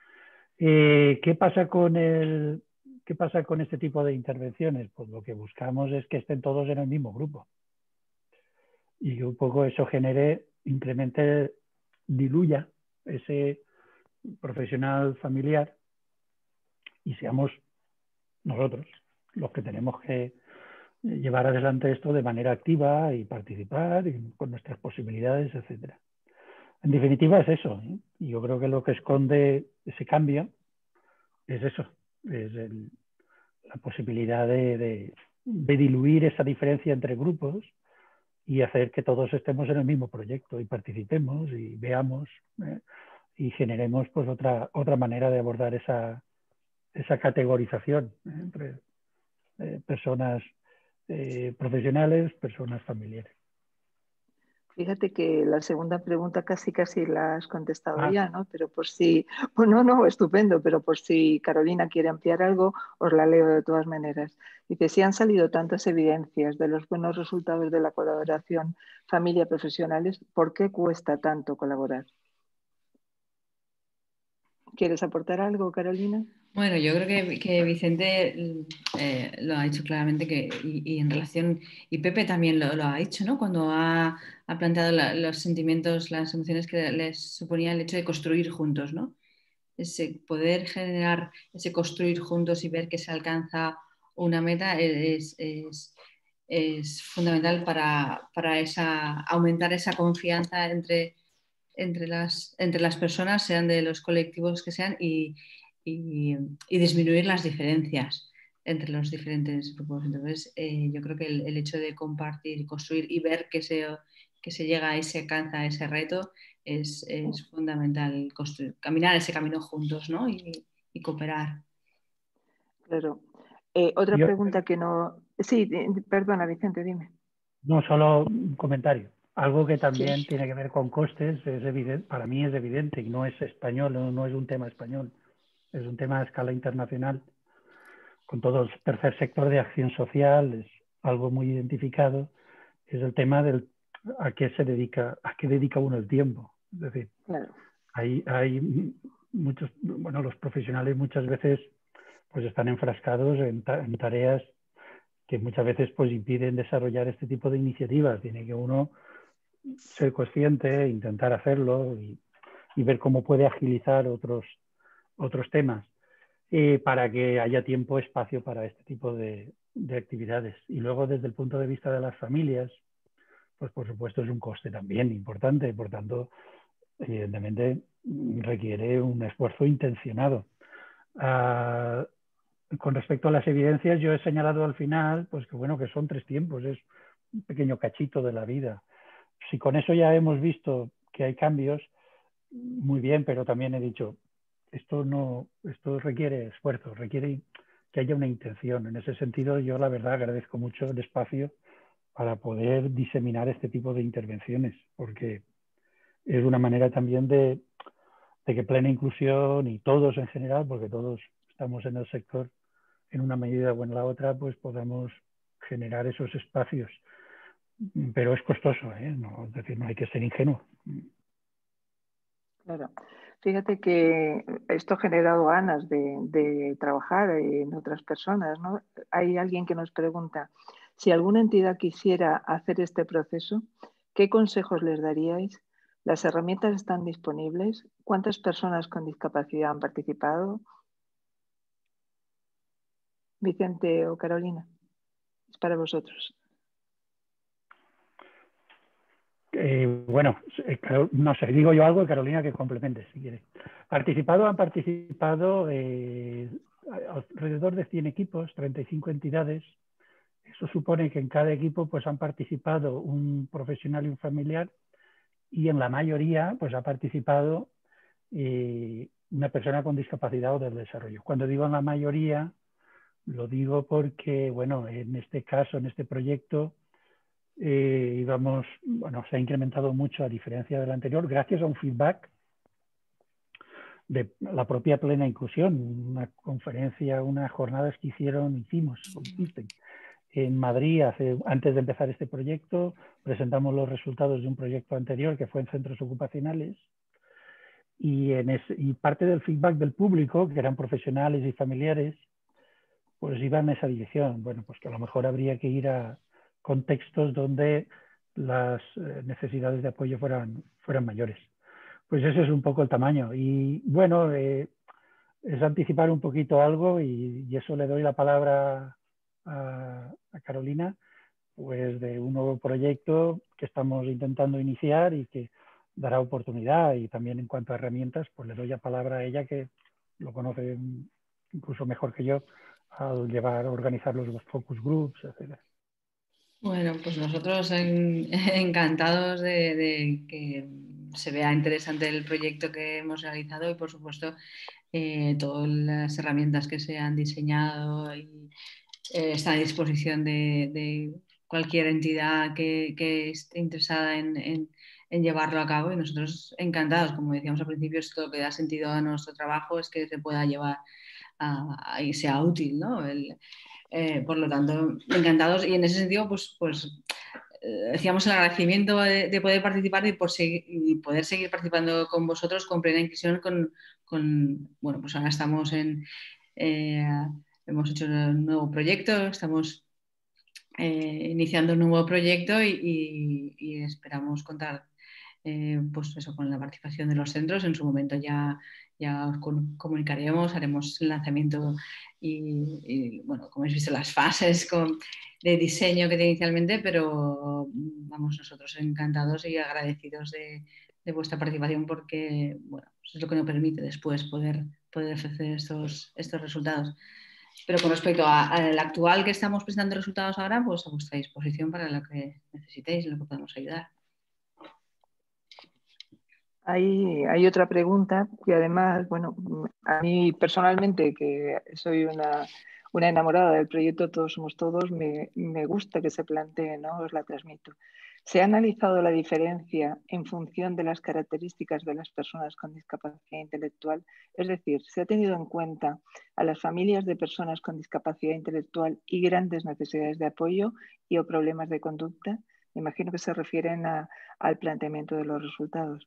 Eh, ¿qué pasa con el, qué pasa con este tipo de intervenciones? Pues lo que buscamos es que estén todos en el mismo grupo. Y un poco eso genere, incremente, diluya ese profesional familiar y seamos nosotros los que tenemos que llevar adelante esto de manera activa y participar y con nuestras posibilidades, etcétera. En definitiva es eso, ¿eh? Y yo creo que lo que esconde ese cambio es eso, es el, la posibilidad de, de, de diluir esa diferencia entre grupos y hacer que todos estemos en el mismo proyecto y participemos y veamos, ¿eh? Y generemos pues otra, otra manera de abordar esa, esa categorización, ¿eh? Entre eh, personas eh, profesionales, personas familiares. Fíjate que la segunda pregunta casi casi la has contestado Ah. ya, ¿no? Pero por si, pues no, no, estupendo, pero por si Carolina quiere ampliar algo, os la leo de todas maneras. Dice, si han salido tantas evidencias de los buenos resultados de la colaboración familia-profesionales, ¿por qué cuesta tanto colaborar? ¿Quieres aportar algo, Carolina? Bueno, yo creo que, que Vicente eh, lo ha dicho claramente que, y, y en relación, y Pepe también lo, lo ha dicho, ¿no? Cuando ha, ha planteado la, los sentimientos, las emociones que les suponía el hecho de construir juntos, ¿no? Ese poder generar, ese construir juntos y ver que se alcanza una meta es, es, es fundamental para, para esa, aumentar esa confianza entre, entre, las, entre las personas, sean de los colectivos que sean, y Y, y disminuir las diferencias entre los diferentes grupos. Entonces, eh, yo creo que el, el hecho de compartir, construir y ver que se, que se llega y se alcanza a ese reto es, es fundamental. Construir, caminar ese camino juntos, ¿no? y, y cooperar. Claro. Eh, otra Yo, pregunta que no... Sí, perdona, Vicente, dime. no, solo un comentario. Algo que también Sí. tiene que ver con costes, es evidente, para mí es evidente y no es español, no, no es un tema español, es un tema a escala internacional. Con todo el tercer sector de acción social es algo muy identificado, es el tema del a qué se dedica, a qué dedica uno el tiempo. Es decir, Claro. hay, hay muchos, bueno, los profesionales muchas veces pues están enfrascados en, ta en tareas que muchas veces pues impiden desarrollar este tipo de iniciativas. Tiene que uno ser consciente, intentar hacerlo y, y ver cómo puede agilizar otros, otros temas eh, para que haya tiempo, espacio para este tipo de, de actividades. Y luego desde el punto de vista de las familias, pues por supuesto es un coste también importante, por tanto, evidentemente requiere un esfuerzo intencionado. Uh, con respecto a las evidencias, yo he señalado al final pues que, bueno, que son tres tiempos, es un pequeño cachito de la vida. Si con eso ya hemos visto que hay cambios, muy bien, pero también he dicho, esto, no, esto requiere esfuerzo, requiere que haya una intención. En ese sentido, yo la verdad agradezco mucho el espacio para poder diseminar este tipo de intervenciones, porque es una manera también de, de que Plena Inclusión y todos en general, porque todos estamos en el sector en una medida o en la otra, pues podamos generar esos espacios. Pero es costoso, ¿eh? No, es decir, no hay que ser ingenuo. Claro. Fíjate que esto ha generado ganas de, de trabajar en otras personas, ¿no? Hay alguien que nos pregunta, si alguna entidad quisiera hacer este proceso, ¿qué consejos les daríais? ¿Las herramientas están disponibles? ¿Cuántas personas con discapacidad han participado? Vicente o Carolina, es para vosotros. Eh, bueno, no sé, digo yo algo, Carolina, que complemente, si quiere. Participado, han participado eh, alrededor de cien equipos, treinta y cinco entidades. Eso supone que en cada equipo pues, han participado un profesional y un familiar, y en la mayoría pues, ha participado eh, una persona con discapacidad o del desarrollo. Cuando digo en la mayoría, lo digo porque, bueno, en este caso, en este proyecto, Eh, íbamos, bueno, se ha incrementado mucho a diferencia del anterior, gracias a un feedback de la propia Plena Inclusión, una conferencia, unas jornadas que hicieron, hicimos, o hiciste, en Madrid hace, antes de empezar este proyecto. Presentamos los resultados de un proyecto anterior que fue en centros ocupacionales, y, en ese, y parte del feedback del público, que eran profesionales y familiares, pues iba en esa dirección. Bueno, pues que a lo mejor habría que ir a contextos donde las necesidades de apoyo fueran, fueran mayores. Pues ese es un poco el tamaño. Y bueno, eh, es anticipar un poquito algo, y, y eso le doy la palabra a, a Carolina, pues de un nuevo proyecto que estamos intentando iniciar y que dará oportunidad. Y también en cuanto a herramientas, pues le doy la palabra a ella, que lo conoce incluso mejor que yo, al llevar, organizar los focus groups, etcétera. Bueno, pues nosotros en, encantados de, de que se vea interesante el proyecto que hemos realizado, y por supuesto eh, todas las herramientas que se han diseñado y eh, están a disposición de, de cualquier entidad que, que esté interesada en, en, en llevarlo a cabo, y nosotros encantados. Como decíamos al principio, esto lo que da sentido a nuestro trabajo es que se pueda llevar a, a, y sea útil, ¿no? El, Eh, por lo tanto, encantados, y en ese sentido, pues, pues eh, decíamos el agradecimiento de, de poder participar y, por seguir, y poder seguir participando con vosotros con Plena Inclusión. Con, con, bueno, pues ahora estamos en, eh, hemos hecho un nuevo proyecto, estamos eh, iniciando un nuevo proyecto, y, y, y esperamos contar eh, pues eso, con la participación de los centros. En su momento ya, ya os comunicaremos, haremos el lanzamiento y, y bueno, como habéis visto, las fases con, de diseño que tiene inicialmente, pero vamos, nosotros encantados y agradecidos de, de vuestra participación, porque bueno, pues es lo que nos permite después poder, poder ofrecer estos, estos resultados. Pero con respecto al actual que estamos presentando resultados ahora, pues a vuestra disposición para lo que necesitéis, lo que podemos ayudar. Hay, hay otra pregunta que además, bueno, a mí personalmente, que soy una, una enamorada del proyecto Todos Somos Todos, me, me gusta que se plantee, ¿no? Os la transmito. ¿Se ha analizado la diferencia en función de las características de las personas con discapacidad intelectual? Es decir, ¿se ha tenido en cuenta a las familias de personas con discapacidad intelectual y grandes necesidades de apoyo y o problemas de conducta? Me imagino que se refieren a, al planteamiento de los resultados.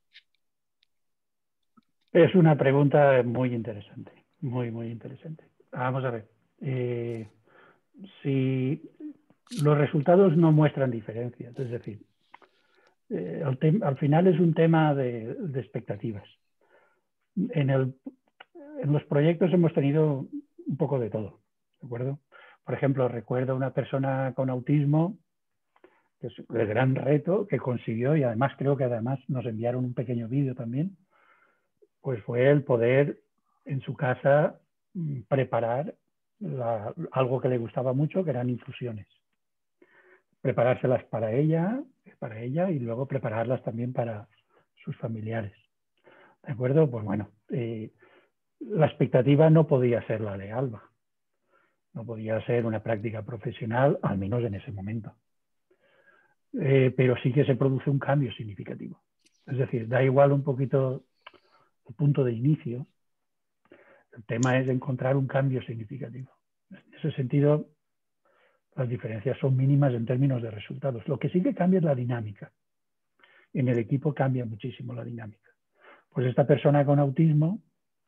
Es una pregunta muy interesante, muy, muy interesante. Vamos a ver. Eh, si los resultados no muestran diferencias, es decir, eh, al, al final es un tema de, de expectativas. En, el, en los proyectos hemos tenido un poco de todo, ¿de acuerdo? Por ejemplo, recuerdo una persona con autismo, que es el gran reto que consiguió, y además creo que además nos enviaron un pequeño vídeo también, pues fue el poder en su casa preparar la, algo que le gustaba mucho, que eran infusiones. Preparárselas para ella, para ella y luego prepararlas también para sus familiares. ¿De acuerdo? Pues bueno, eh, la expectativa no podía ser la de Alba. No podía ser una práctica profesional, al menos en ese momento. Eh, pero sí que se produce un cambio significativo. Es decir, da igual un poquito el punto de inicio. El tema es encontrar un cambio significativo. En ese sentido, las diferencias son mínimas en términos de resultados. Lo que sí que cambia es la dinámica. En el equipo cambia muchísimo la dinámica. Pues esta persona con autismo,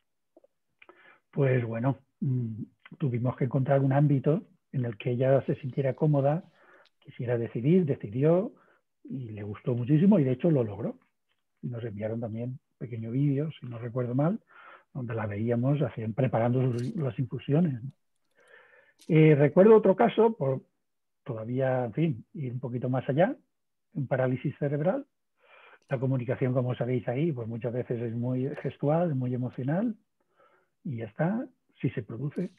pues bueno, mmm, tuvimos que encontrar un ámbito en el que ella se sintiera cómoda, quisiera decidir, decidió y le gustó muchísimo y de hecho lo logró. Y nos enviaron también pequeños vídeos, si no recuerdo mal, donde la veíamos hacían, preparando sus, las infusiones. Eh, recuerdo otro caso, por todavía, en fin, ir un poquito más allá, un parálisis cerebral. La comunicación, como sabéis ahí, pues muchas veces es muy gestual, muy emocional y ya está, si se produce.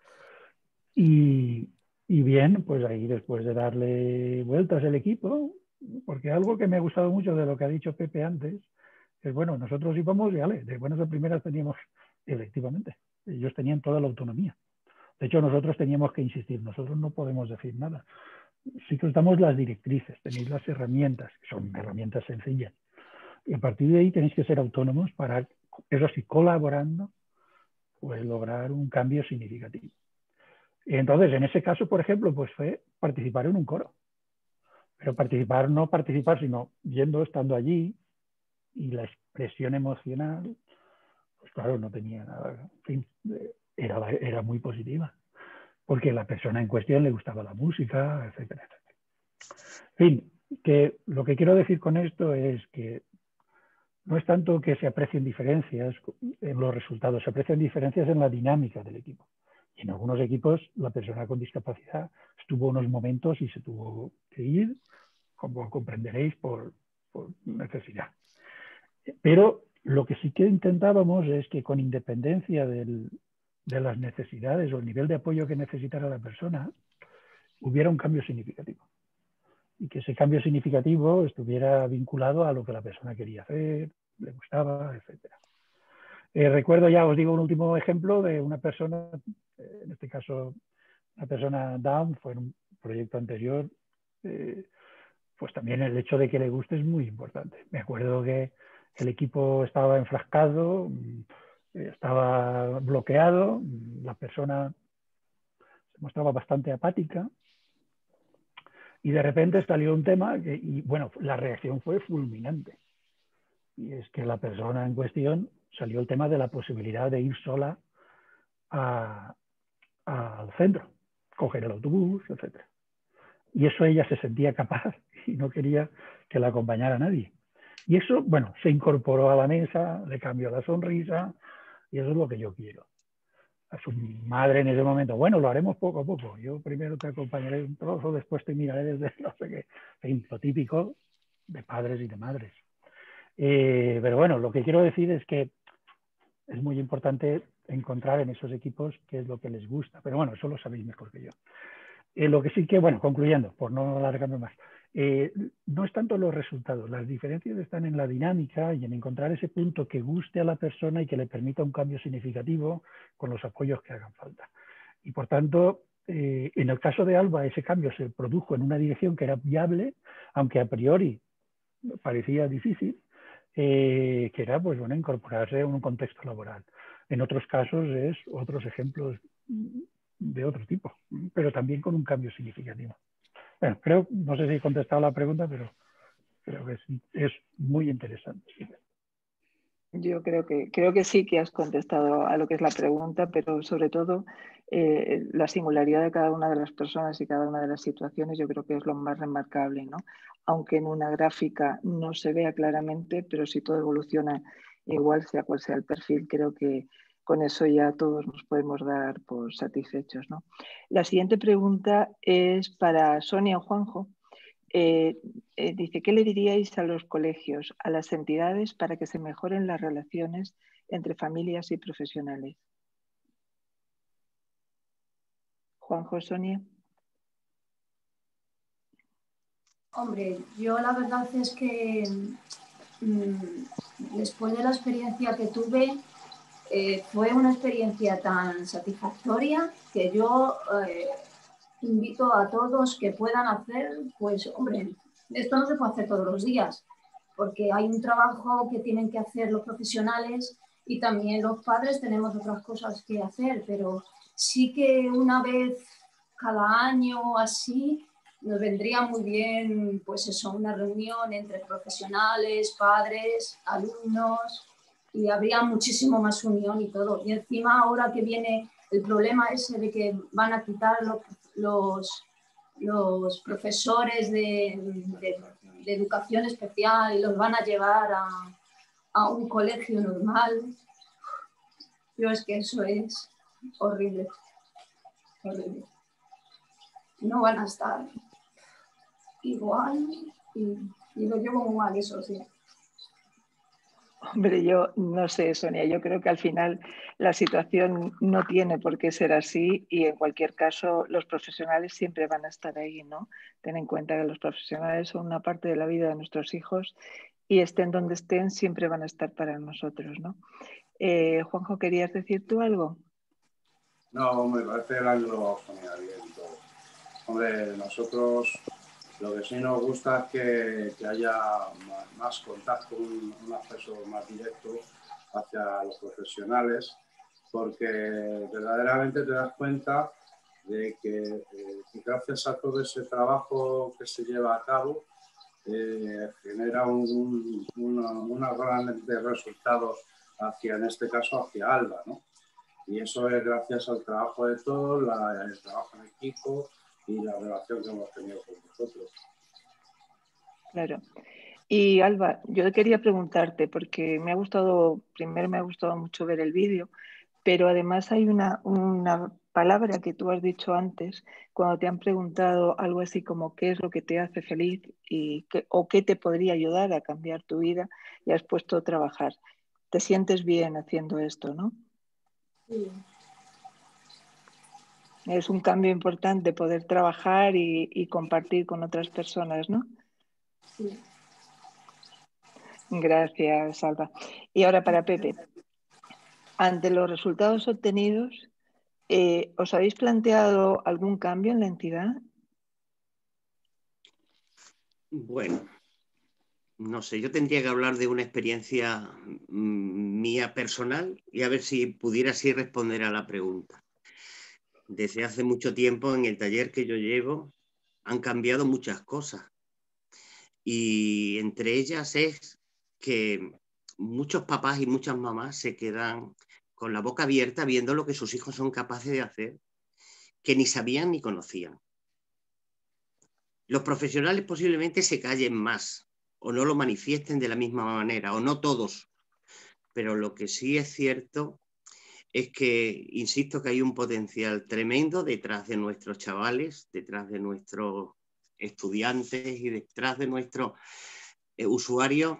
Y, y bien, pues ahí después de darle vueltas el equipo, porque algo que me ha gustado mucho de lo que ha dicho Pepe antes, es bueno, nosotros íbamos y ale, de buenas a primeras teníamos, efectivamente, ellos tenían toda la autonomía. De hecho, nosotros teníamos que insistir, nosotros no podemos decir nada. Sí que os damos las directrices, tenéis las herramientas, que son herramientas sencillas. Y a partir de ahí tenéis que ser autónomos para, eso sí, colaborando, pues lograr un cambio significativo. Y entonces, en ese caso, por ejemplo, pues fue participar en un coro. Pero participar, no participar, sino yendo, estando allí, y la expresión emocional, pues claro, no tenía nada, en fin, era, era muy positiva, porque a la persona en cuestión le gustaba la música, etcétera, etcétera. En fin, que lo que quiero decir con esto es que no es tanto que se aprecien diferencias en los resultados, se aprecian diferencias en la dinámica del equipo. Y en algunos equipos la persona con discapacidad estuvo unos momentos y se tuvo que ir, como comprenderéis, por, por necesidad. Pero lo que sí que intentábamos es que con independencia del, de las necesidades o el nivel de apoyo que necesitara la persona, hubiera un cambio significativo. Y que ese cambio significativo estuviera vinculado a lo que la persona quería hacer, le gustaba, etcétera. Eh, recuerdo ya, os digo un último ejemplo de una persona, eh, en este caso una persona Down, fue en un proyecto anterior, eh, pues también el hecho de que le guste es muy importante. Me acuerdo que el equipo estaba enfrascado, estaba bloqueado, la persona se mostraba bastante apática y de repente salió un tema que, y bueno, la reacción fue fulminante. Y es que la persona en cuestión salió el tema de la posibilidad de ir sola a, a, al centro, coger el autobús, etcétera. Y eso ella se sentía capaz y no quería que la acompañara nadie. Y eso, bueno, se incorporó a la mesa, le cambió la sonrisa y eso es lo que yo quiero. A su madre en ese momento, bueno, lo haremos poco a poco. Yo primero te acompañaré un trozo, después te miraré desde no sé qué. En fin, lo típico de padres y de madres. Eh, pero bueno, lo que quiero decir es que es muy importante encontrar en esos equipos qué es lo que les gusta. Pero bueno, eso lo sabéis mejor que yo. Eh, lo que sí que, bueno, concluyendo, por no alargarme más, eh, no es tanto los resultados, las diferencias están en la dinámica y en encontrar ese punto que guste a la persona y que le permita un cambio significativo con los apoyos que hagan falta. Y por tanto, eh, en el caso de Alba, ese cambio se produjo en una dirección que era viable, aunque a priori parecía difícil, eh, que era, pues bueno, incorporarse a un contexto laboral. En otros casos es otros ejemplos de otro tipo, pero también con un cambio significativo. Bueno, creo, no sé si he contestado la pregunta, pero creo que es, es muy interesante. Yo creo que, creo que sí que has contestado a lo que es la pregunta, pero sobre todo eh, la singularidad de cada una de las personas y cada una de las situaciones yo creo que es lo más remarcable, ¿no? Aunque en una gráfica no se vea claramente, pero si todo evoluciona igual, sea cual sea el perfil, creo que con eso ya todos nos podemos dar por satisfechos, ¿no? La siguiente pregunta es para Sonia o Juanjo. Eh, eh, dice, ¿qué le diríais a los colegios, a las entidades para que se mejoren las relaciones entre familias y profesionales. Juanjo, Sonia. Hombre, yo la verdad es que mmm, después de la experiencia que tuve, eh, fue una experiencia tan satisfactoria que yo eh, invito a todos que puedan hacer, pues hombre, esto no se puede hacer todos los días, porque hay un trabajo que tienen que hacer los profesionales y también los padres tenemos otras cosas que hacer, pero sí que una vez cada año así nos vendría muy bien, pues eso, una reunión entre profesionales, padres, alumnos, y habría muchísimo más unión y todo. Y encima ahora que viene el problema ese de que van a quitar los, los, los profesores de, de, de educación especial y los van a llevar a, a un colegio normal, yo es que eso es horrible, horrible. No van a estar igual y, y lo llevo muy mal, eso sí. Hombre, yo no sé, Sonia, yo creo que al final la situación no tiene por qué ser así y en cualquier caso los profesionales siempre van a estar ahí, ¿no? Ten en cuenta que los profesionales son una parte de la vida de nuestros hijos y estén donde estén, siempre van a estar para nosotros, ¿no? Eh, Juanjo, ¿querías decir tú algo? No, me parece el ángulo genial bien todo. Hombre, nosotros lo que sí nos gusta es que, que haya más contacto, un, un acceso más directo hacia los profesionales, porque verdaderamente te das cuenta de que eh, gracias a todo ese trabajo que se lleva a cabo, eh, genera un, un, unos grandes resultados hacia, en este caso, hacia Alba, ¿no? Y eso es gracias al trabajo de todos, la, el trabajo en equipo y la relación que hemos tenido con vosotros. Claro. Y Alba, yo quería preguntarte, porque me ha gustado, primero me ha gustado mucho ver el vídeo, pero además hay una, una palabra que tú has dicho antes, cuando te han preguntado algo así como qué es lo que te hace feliz y qué, o qué te podría ayudar a cambiar tu vida, y has puesto trabajar. Te sientes bien haciendo esto, ¿no? Sí. Es un cambio importante poder trabajar y, y compartir con otras personas, ¿no? Sí. Gracias, Alba. Y ahora para Pepe. Ante los resultados obtenidos, eh, ¿os habéis planteado algún cambio en la entidad? Bueno, no sé, yo tendría que hablar de una experiencia mía personal y a ver si pudiera así responder a la pregunta. Desde hace mucho tiempo en el taller que yo llevo han cambiado muchas cosas y entre ellas es que muchos papás y muchas mamás se quedan con la boca abierta viendo lo que sus hijos son capaces de hacer, que ni sabían ni conocían. Los profesionales posiblemente se callen más o no lo manifiesten de la misma manera, o no todos, pero lo que sí es cierto es que, insisto, que hay un potencial tremendo detrás de nuestros chavales, detrás de nuestros estudiantes y detrás de nuestros eh, usuarios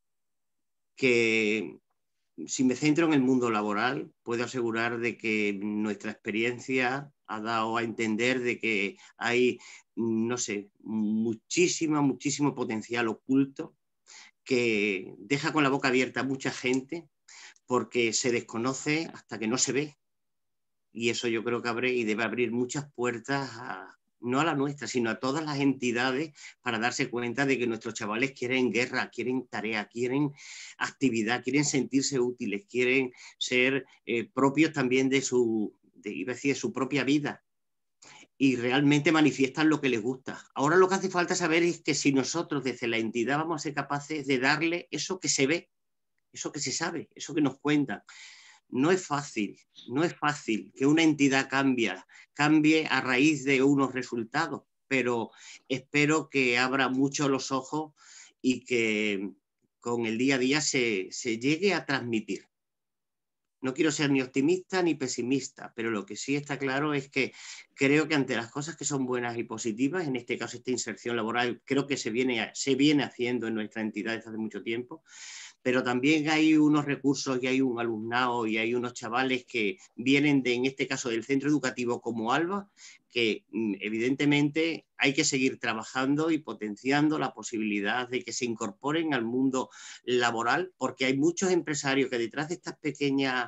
que, si me centro en el mundo laboral, puedo asegurar de que nuestra experiencia ha dado a entender de que hay, no sé, muchísimo, muchísimo potencial oculto que deja con la boca abierta a mucha gente porque se desconoce hasta que no se ve. Y eso yo creo que abre y debe abrir muchas puertas a, no a la nuestra, sino a todas las entidades para darse cuenta de que nuestros chavales quieren guerra, quieren tarea, quieren actividad, quieren sentirse útiles, quieren ser eh, propios también de su, de, iba a decir, de su propia vida y realmente manifiestan lo que les gusta. Ahora lo que hace falta saber es que si nosotros desde la entidad vamos a ser capaces de darle eso que se ve, eso que se sabe, eso que nos cuentan. No es fácil, no es fácil que una entidad cambie, cambie a raíz de unos resultados, pero espero que abra mucho los ojos y que con el día a día se, se llegue a transmitir. No quiero ser ni optimista ni pesimista, pero lo que sí está claro es que creo que ante las cosas que son buenas y positivas, en este caso esta inserción laboral, creo que se viene, se viene haciendo en nuestra entidad desde hace mucho tiempo, pero también hay unos recursos y hay un alumnado y hay unos chavales que vienen de, en este caso, del centro educativo como ALBA, que evidentemente hay que seguir trabajando y potenciando la posibilidad de que se incorporen al mundo laboral, porque hay muchos empresarios que detrás de estas pequeñas,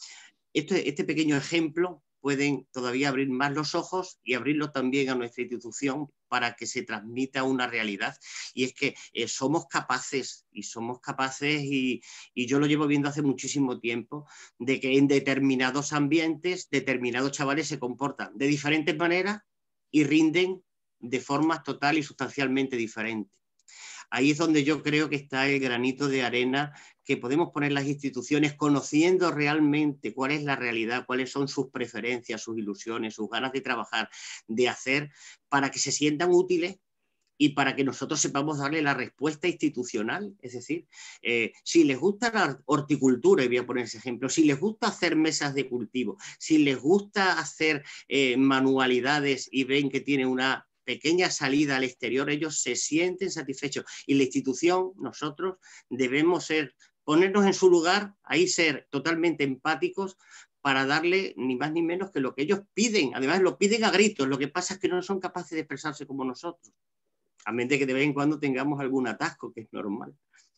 este, este pequeño ejemplo pueden todavía abrir más los ojos y abrirlo también a nuestra institución para que se transmita una realidad. Y es que eh, somos capaces, y somos capaces, y, y yo lo llevo viendo hace muchísimo tiempo, de que en determinados ambientes, determinados chavales se comportan de diferentes maneras y rinden de formas total y sustancialmente diferentes. Ahí es donde yo creo que está el granito de arena que podemos poner las instituciones conociendo realmente cuál es la realidad, cuáles son sus preferencias, sus ilusiones, sus ganas de trabajar, de hacer, para que se sientan útiles y para que nosotros sepamos darle la respuesta institucional. Es decir, eh, si les gusta la horticultura, y voy a poner ese ejemplo, si les gusta hacer mesas de cultivo, si les gusta hacer eh, manualidades y ven que tiene una pequeña salida al exterior, ellos se sienten satisfechos. Y la institución, nosotros debemos ser, ponernos en su lugar, ahí ser totalmente empáticos para darle ni más ni menos que lo que ellos piden. Además lo piden a gritos, lo que pasa es que no son capaces de expresarse como nosotros. A menos de que de vez en cuando tengamos algún atasco, que es normal.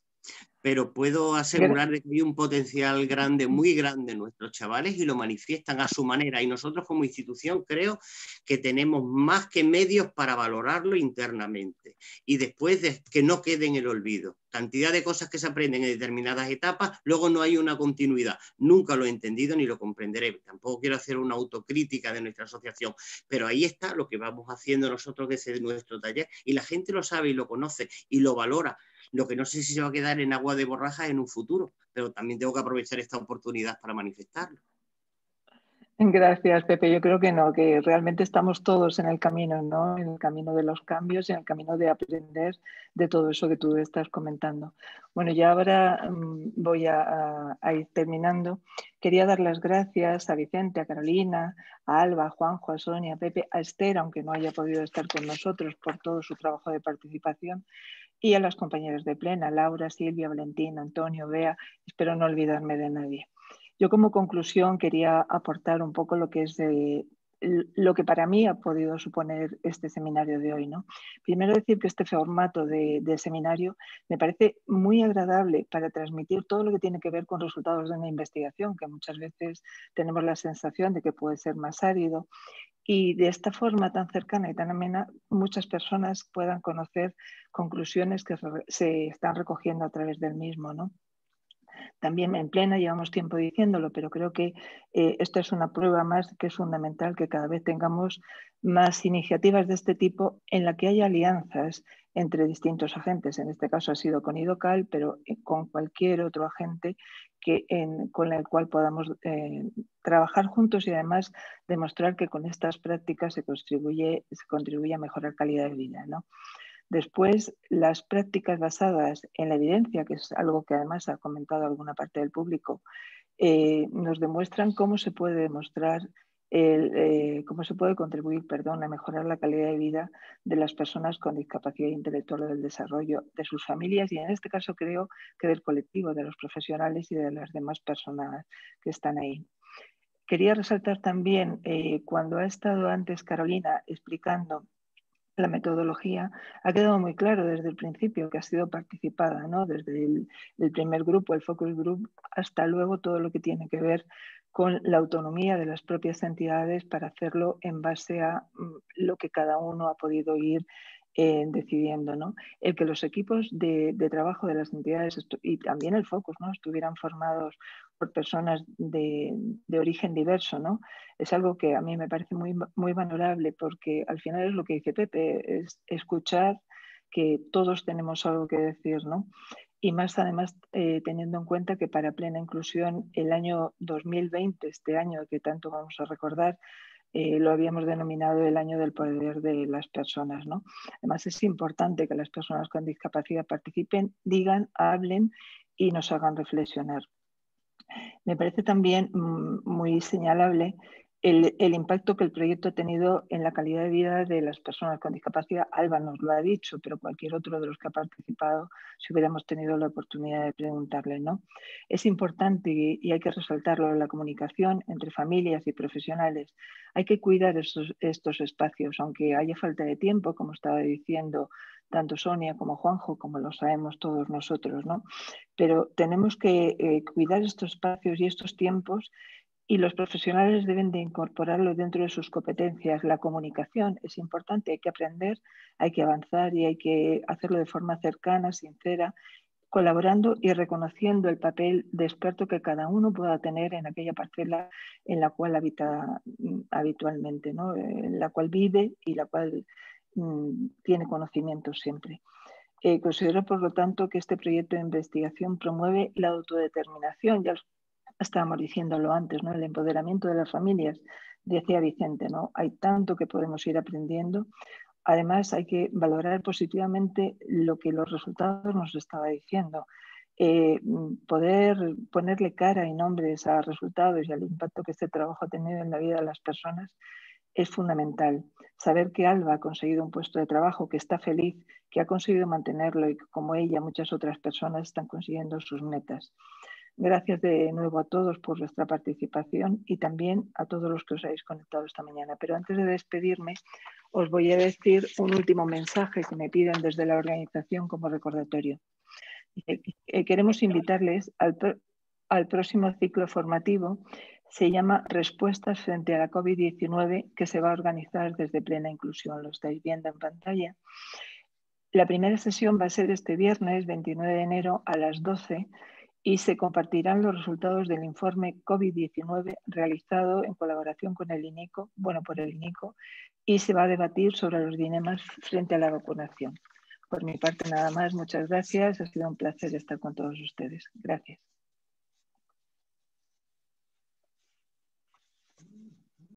Pero puedo asegurar que hay un potencial grande, muy grande en nuestros chavales y lo manifiestan a su manera. Y nosotros como institución creo que tenemos más que medios para valorarlo internamente. Y después de que no quede en el olvido. Cantidad de cosas que se aprenden en determinadas etapas, luego no hay una continuidad. Nunca lo he entendido ni lo comprenderé. Tampoco quiero hacer una autocrítica de nuestra asociación, pero ahí está lo que vamos haciendo nosotros desde nuestro taller y la gente lo sabe y lo conoce y lo valora. Lo que no sé si se va a quedar en agua de borrajas en un futuro, pero también tengo que aprovechar esta oportunidad para manifestarlo. Gracias, Pepe. Yo creo que no, que realmente estamos todos en el camino, ¿no? En el camino de los cambios, en el camino de aprender de todo eso que tú estás comentando. Bueno, ya ahora um, voy a, a, a ir terminando. Quería dar las gracias a Vicente, a Carolina, a Alba, a Juanjo, a Sonia, a Pepe, a Esther, aunque no haya podido estar con nosotros por todo su trabajo de participación, y a las compañeras de Plena, Laura, Silvia, Valentín, Antonio, Bea. Espero no olvidarme de nadie. Yo como conclusión quería aportar un poco lo que es de, lo que para mí ha podido suponer este seminario de hoy, ¿no? Primero decir que este formato de, de seminario me parece muy agradable para transmitir todo lo que tiene que ver con resultados de una investigación, que muchas veces tenemos la sensación de que puede ser más árido, y de esta forma tan cercana y tan amena muchas personas puedan conocer conclusiones que se están recogiendo a través del mismo, ¿no? También en Plena llevamos tiempo diciéndolo, pero creo que eh, esto es una prueba más que es fundamental que cada vez tengamos más iniciativas de este tipo en la que haya alianzas entre distintos agentes. En este caso ha sido con IDOCAL, pero con cualquier otro agente que, en, con el cual podamos eh, trabajar juntos y además demostrar que con estas prácticas se contribuye, se contribuye a mejorar calidad de vida, ¿no? Después, las prácticas basadas en la evidencia, que es algo que además ha comentado alguna parte del público, eh, nos demuestran cómo se puede demostrar, el, eh, cómo se puede contribuir, perdón, a mejorar la calidad de vida de las personas con discapacidad intelectual o del desarrollo, de sus familias y en este caso creo que del colectivo, de los profesionales y de las demás personas que están ahí. Quería resaltar también, eh, cuando ha estado antes Carolina explicando la metodología, ha quedado muy claro desde el principio que ha sido participada, ¿no? Desde el, el primer grupo, el focus group, hasta luego todo lo que tiene que ver con la autonomía de las propias entidades para hacerlo en base a mm, lo que cada uno ha podido ir eh, decidiendo, ¿no? El que los equipos de, de trabajo de las entidades y también el focus, ¿no? Estuvieran formados por personas de, de origen diverso, ¿no? Es algo que a mí me parece muy, muy valorable porque al final es lo que dice Pepe, es escuchar que todos tenemos algo que decir, ¿no? Y más además eh, teniendo en cuenta que para Plena Inclusión el año dos mil veinte, este año que tanto vamos a recordar, eh, lo habíamos denominado el año del poder de las personas, ¿no? Además es importante que las personas con discapacidad participen, digan, hablen y nos hagan reflexionar. Me parece también muy señalable el, el impacto que el proyecto ha tenido en la calidad de vida de las personas con discapacidad. Alba nos lo ha dicho, pero cualquier otro de los que ha participado, si hubiéramos tenido la oportunidad de preguntarle, ¿no? Es importante y, y hay que resaltarlo, la comunicación entre familias y profesionales. Hay que cuidar estos, estos espacios, aunque haya falta de tiempo, como estaba diciendo tanto Sonia como Juanjo, como lo sabemos todos nosotros, ¿no? Pero tenemos que eh, cuidar estos espacios y estos tiempos, y los profesionales deben de incorporarlo dentro de sus competencias. La comunicación es importante, hay que aprender, hay que avanzar y hay que hacerlo de forma cercana, sincera, colaborando y reconociendo el papel de experto que cada uno pueda tener en aquella parcela en la cual habita habitualmente, ¿no? En la cual vive y la cual mm, tiene conocimientos siempre. Eh, considero, por lo tanto, que este proyecto de investigación promueve la autodeterminación. Ya estábamos diciéndolo antes, ¿no? El empoderamiento de las familias, decía Vicente, ¿no? Hay tanto que podemos ir aprendiendo. Además, hay que valorar positivamente lo que los resultados nos estaba diciendo. Eh, poder ponerle cara y nombres a resultados y al impacto que este trabajo ha tenido en la vida de las personas es fundamental. Saber que Alba ha conseguido un puesto de trabajo, que está feliz, que ha conseguido mantenerlo y que, como ella, muchas otras personas están consiguiendo sus metas. Gracias de nuevo a todos por vuestra participación y también a todos los que os habéis conectado esta mañana. Pero antes de despedirme, os voy a decir un último mensaje que me piden desde la organización como recordatorio. Queremos invitarles al, al próximo ciclo formativo. Se llama Respuestas frente a la COVID diecinueve, que se va a organizar desde Plena Inclusión. Lo estáis viendo en pantalla. La primera sesión va a ser este viernes veintinueve de enero a las doce y se compartirán los resultados del informe COVID diecinueve realizado en colaboración con el INICO, bueno, por el INICO, y se va a debatir sobre los dilemas frente a la vacunación. Por mi parte nada más, muchas gracias, ha sido un placer estar con todos ustedes. Gracias.